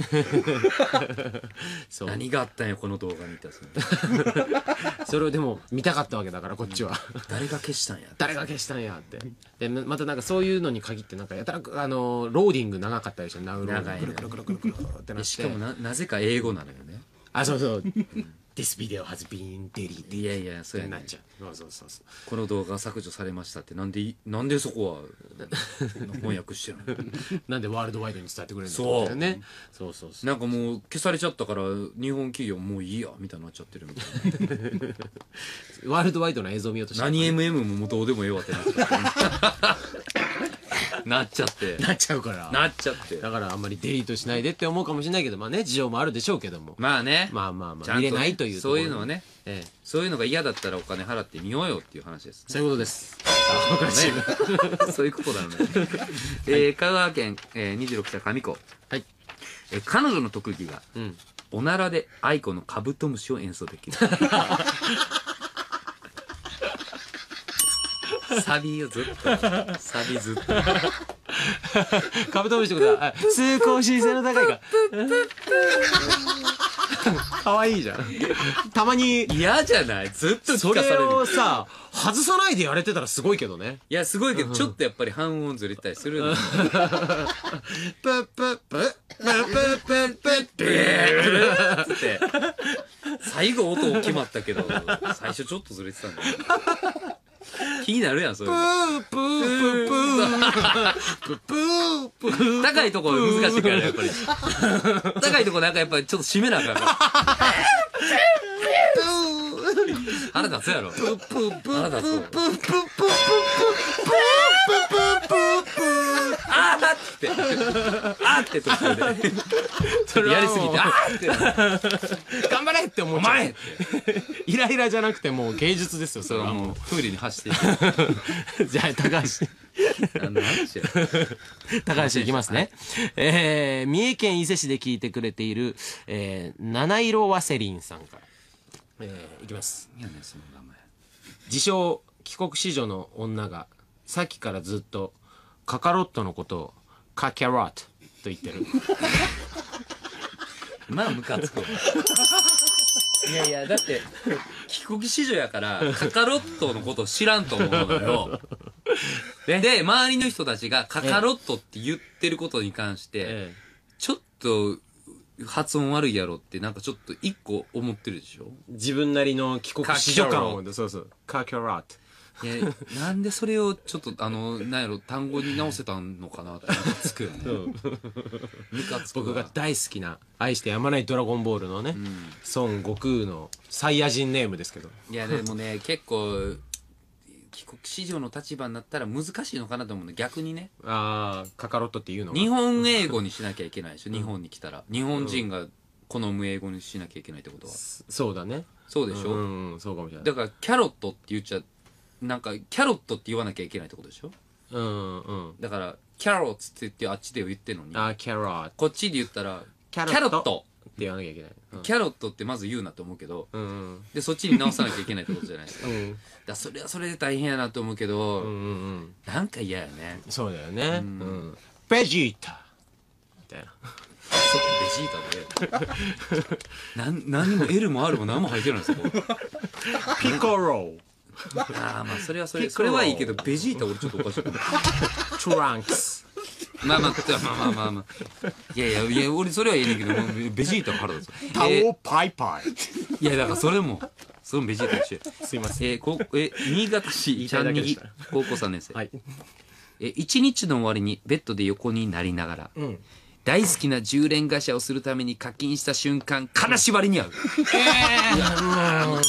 そう何があったんやこの動画見たやつね。 それをでも見たかったわけだからこっちは、 誰が消したんやってでまたなんかそういうのに限ってなんかやたらローディング長かったりして、ナウローディングくるくるくるくるくるってなって、 しかもなぜか英語なのよね。 あ、そう This video has been deleted いやいや、そうやね。 なっちゃう。そうそうそう。 この動画削除されましたってなんでそこは翻訳してるのなんでワールドワイドに伝えてくれるんだそうろうね。そうそうそう。 なんかもう消されちゃったから日本企業もういいやみたいになっちゃってるみたいな。 ワールドワイドの映像見ようとして何 MM もどうでもええわってなっちゃってなっちゃってなっちゃうから。 なっちゃってだからあんまりデリートしないでって思うかもしれないけど、まあね、事情もあるでしょうけども。 まあね、 まあまあまあ、 ちゃんとね見れないというところそういうのはね、 ええ、 そういうのが嫌だったらお金払ってみようよっていう話です、 そういうことです。 ね、そういうことだよね。香川県、26歳上子、 はい。 彼女の特技が、 うん。 おならで愛子のカブトムシを演奏できる。サビをずっとサビずっとカブトムシってことは、通行申請の高いか。かわいいじゃん。たまに、 嫌じゃない？ずっと聞それかされる。 をさ、外さないでやれてたらすごいけどね。 いや、すごいけど、ちょっとやっぱり半音ずれたりするの。 プップップップップップップッつって、最後音決まったけど、最初ちょっとずれてたんだよ。気になるやん、そういうの。 プープープープー高いところ難しいから、やっぱり。高いところなんかやっぱりちょっと締めなあかんから。腹立つやろ。腹立つわ。あーってあーって途中でちょっとやりすぎてあーって頑張れって思う。 お前ってイライラじゃなくてもう芸術ですよ、そそれはもうれはも風流に走っていう。じゃあ、高橋。 く何の話や高橋いきますね。三重県伊勢市で聞いてくれている、七色ワセリンさんから。いきます。 いやねその名前自称帰国子女の女がさっきからずっとカカロットのことをカキャロットと言ってる。 まあムカつくわいやいやだって帰国子女やからカカロットのことを知らんと思うのよで周りの人たちがカカロットって言ってることに関してちょっと発音悪いやろってなんかちょっと一個思ってるでしょ。 自分なりの帰国子女感を。そうそうカキャロット。 いやなんでそれをちょっとなんやろ単語に直せたのかなってムカつくよね。ムカつくわ。 僕が大好きな愛してやまないドラゴンボールのね、孫悟空のサイヤ人ネームですけど。 いやでもね結構帰国子女の立場になったら難しいのかなと思うの逆にね。 ああカカロットっていうのが日本英語にしなきゃいけないでしょ、日本に来たら日本人が好む英語にしなきゃいけないってことは、 そうだね。 そうでしょ、 そうかもしれない。 だからキャロットって言っちゃなんかキャロットって言わなきゃいけないってことでしょ。だからキャロッツって言ってあっちで言ってんのにキャロットこっちで言ったらキャロットって言わなきゃいけない。 キャロットってまず言うなと思うけど、でそっちに直さなきゃいけないってことじゃないですか。だからそれはそれで大変やなと思うけど、なんか嫌やね。 そうだよね。ベジータみたいな。 ベジータで何も L も R も何も入ってるんですよ。 ピコロああまあそれはそれはいいけどベジータ俺ちょっとおかしい。 トランクスまあいや俺それは言えないけどベジータは腹立つ。 タオパイパイいやだからそれもベジータとしてイ。すいません。 新潟市ちゃんにぎ高校3年生。 はい一日の終わりにベッドで横になりながら、大好きな10連ガシャをするために課金した瞬間金縛りに遭う。嫌やな。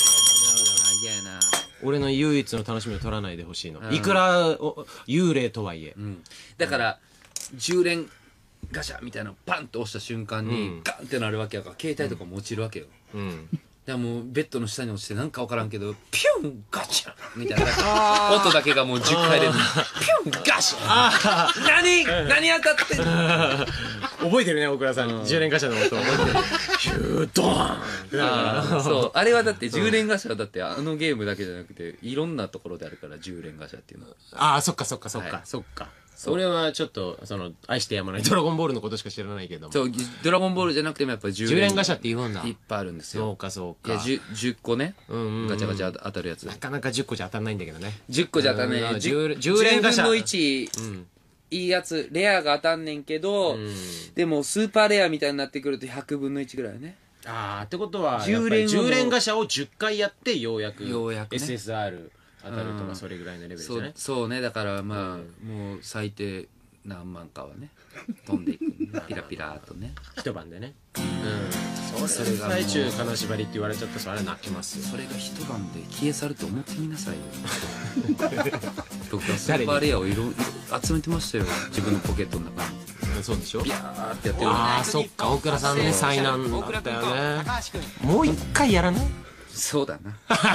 俺の唯一の楽しみを取らないでほしいの。いくら幽霊とはいえ、 だから10連ガシャみたいなのパンと押した瞬間にガンってなるわけやから携帯とかも落ちるわけよ。だからもうベッドの下に落ちてなんか分からんけどピュンガチャみたいな音だけがもう10回でピュンガシャ何当たってんの。 覚えてるね大倉さん、10連ガシャの音覚えてる。ヒュードーン。 そうあれはだって10連ガシャだってあのゲームだけじゃなくていろんなところであるから10連ガシャっていうのは。 そっか、俺はちょっと愛してやまないドラゴンボールのことしか知らないけども。 そうドラゴンボールじゃなくてもやっぱり 10連ガシャって言うんだ。 いっぱいあるんですよ。 そういや 10個ねガチャガチャ当たるやつ。 なかなか10個じゃ当たんないんだけどね。 10個じゃ当たんねん。10連ガシャ10分の1いいやつレアが当たんねんけどでもスーパーレアみたいになってくると100分の1ぐらいね。 ああってことは10連ガシャを10回やってようやく SSR 当たるとかそれぐらいのレベルじゃない？ そうね、だからまあもう最低何万かはね飛んでいくピラピラとね一晩でね。それが最中金縛りって言われちゃったらそれは泣きますよ。 それが一晩で消え去ると思ってみなさいよ。僕はスーパーレアをいろ集めてましたよ、自分のポケットの中に。 そうでしょ。 ビャーってやってる。 ああそっか、大倉さんね災難だったよね。もう一回やらない？ そうだな。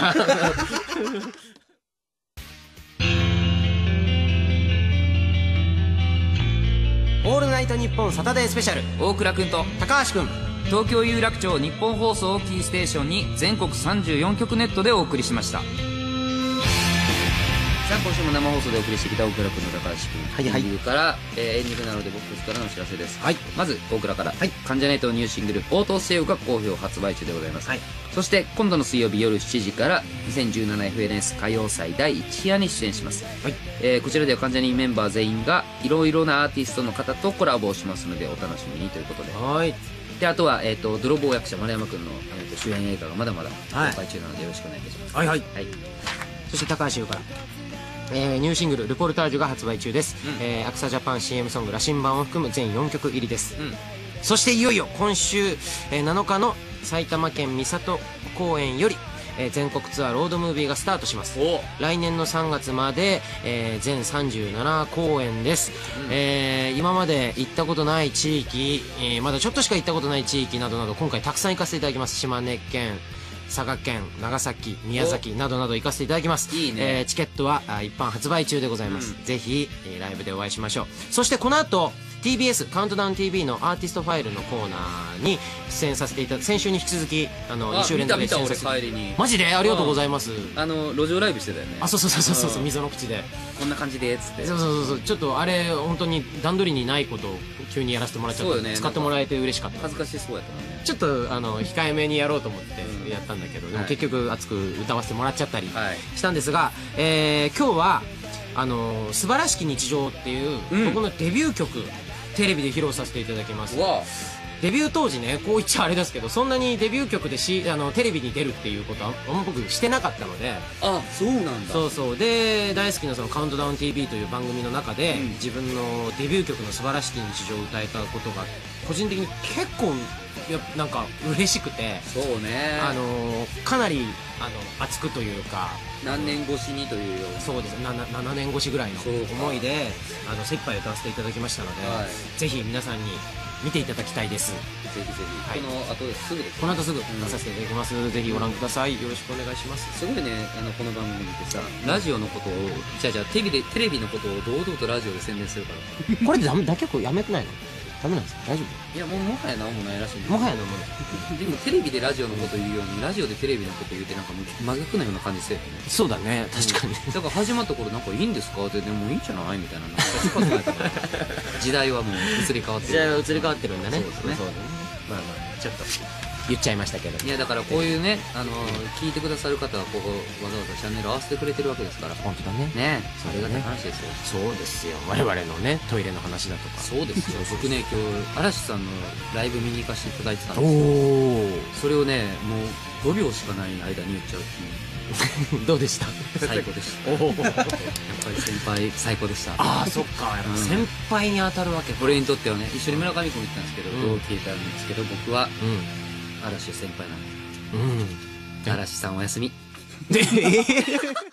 オールナイトニッポンサタデースペシャル、 大倉くんと高橋くん、 東京有楽町日本放送をキーステーションに全国34局ネットでお送りしました。さあ今週も生放送でお送りしてきた大倉くんの高橋くん、はいはい、からエンディングなので僕からのお知らせです。はい、まず大倉から、はい、関ジャニ∞のニューシングル「応答せよ」が好評発売中でございます。はい、そして今度の水曜日夜7時から 2017FNS 歌謡祭第1夜に出演します。はい、こちらでは関ジャニメンバー全員がいろいろなアーティストの方とコラボをしますのでお楽しみにということで。はい、であとは、泥棒役者丸山くんの、主演映画がまだまだ公開中なのでよろしくお願いいたします。はいはい、はい、 そして高橋優から、ニューシングル「ルポルタージュ」が発売中です。アクサジャパン CM ソング「羅針盤」を含む全4曲入りです。そしていよいよ今週、7日の埼玉県三郷公演より、全国ツアーロードムービーがスタートします。来年の3月まで、全37公演です。今まで行ったことない地域、まだちょっとしか行ったことない地域などなど今回たくさん行かせていただきます。島根県、佐賀県、長崎、宮崎などなど行かせていただきます。いいね。チケットは一般発売中でございます。ぜひ、ライブでお会いしましょう。そしてこの後 TBS カウントダウン TV のアーティストファイルのコーナーに出演させていただいて、先週に引き続き2週連続で出演させて、マジでありがとうございます。 路上ライブしてたよね。 あ、そう溝の口でこんな感じでっつって。 そうちょっとあれ本当に段取りにないことを急にやらせてもらっちゃって、ね、使ってもらえて嬉しかった。 恥ずかしそうやったね。 ちょっと控えめにやろうと思ってやったんだけど、でも結局熱く歌わせてもらっちゃったりしたんですが、今日は素晴らしき日常っていう、僕のデビュー曲テレビで披露させていただきます。デビュー当時ね、こう言っちゃあれですけど、そんなにデビュー曲でテレビに出るっていうことはあんま僕してなかったので。 あ、そうなんだ。 そうで大好きなそのカウントダウン TV という番組の中で、自分のデビュー曲の素晴らしき日常を歌えたことが個人的に結構なんか嬉しくて。 そうね、 かなり熱くというか、 何年越しにというような。 そうです、7年越しぐらいの思いで精一杯歌わせていただきましたので、ぜひ皆さんに見ていただきたいです。ぜひ、はい、この後すぐです、ね、 この後すぐ出させていただきます。ぜひご覧ください。よろしくお願いします。 すごいね、この番組ってさ、ラジオのことをテレビのことを堂々とラジオで宣伝するから。 これで結構やめてないの？ダメなんですか？大丈夫？いや、もはやなんもないらしいんもはやなんもない。でもテレビでラジオのこと言うように、ラジオでテレビのこと言うてなんか真逆なような感じしてるよね。 そうだね、確かに。 だから始まった頃なんかいいんですかって、でもいいんじゃないみたいな。時代はもう移り変わってる。 時代は移り変わってるんだね。 そうですね。 まあちょっと言っちゃいましたけど。 いや、だからこういうね、聞いてくださる方はこうわざわざチャンネル合わせてくれてるわけですから。 本当だね。 ね、ありがたい話ですよ。 そうですよ。我々のね、トイレの話だとか。 そうですよ。僕ね、今日嵐さんのライブ見に行かせていただいてたんですよ。それをね、もう5秒しかない間に言っちゃうっていう。 どうでした？ 最高でした。やっぱり先輩最高でした。 ああ、そっか。やっぱ先輩に当たるわけ。 俺にとってはね、一緒に村上君も行ったんですけど、同期いたんですけど、僕は嵐先輩なんで。嵐さんおやすみ。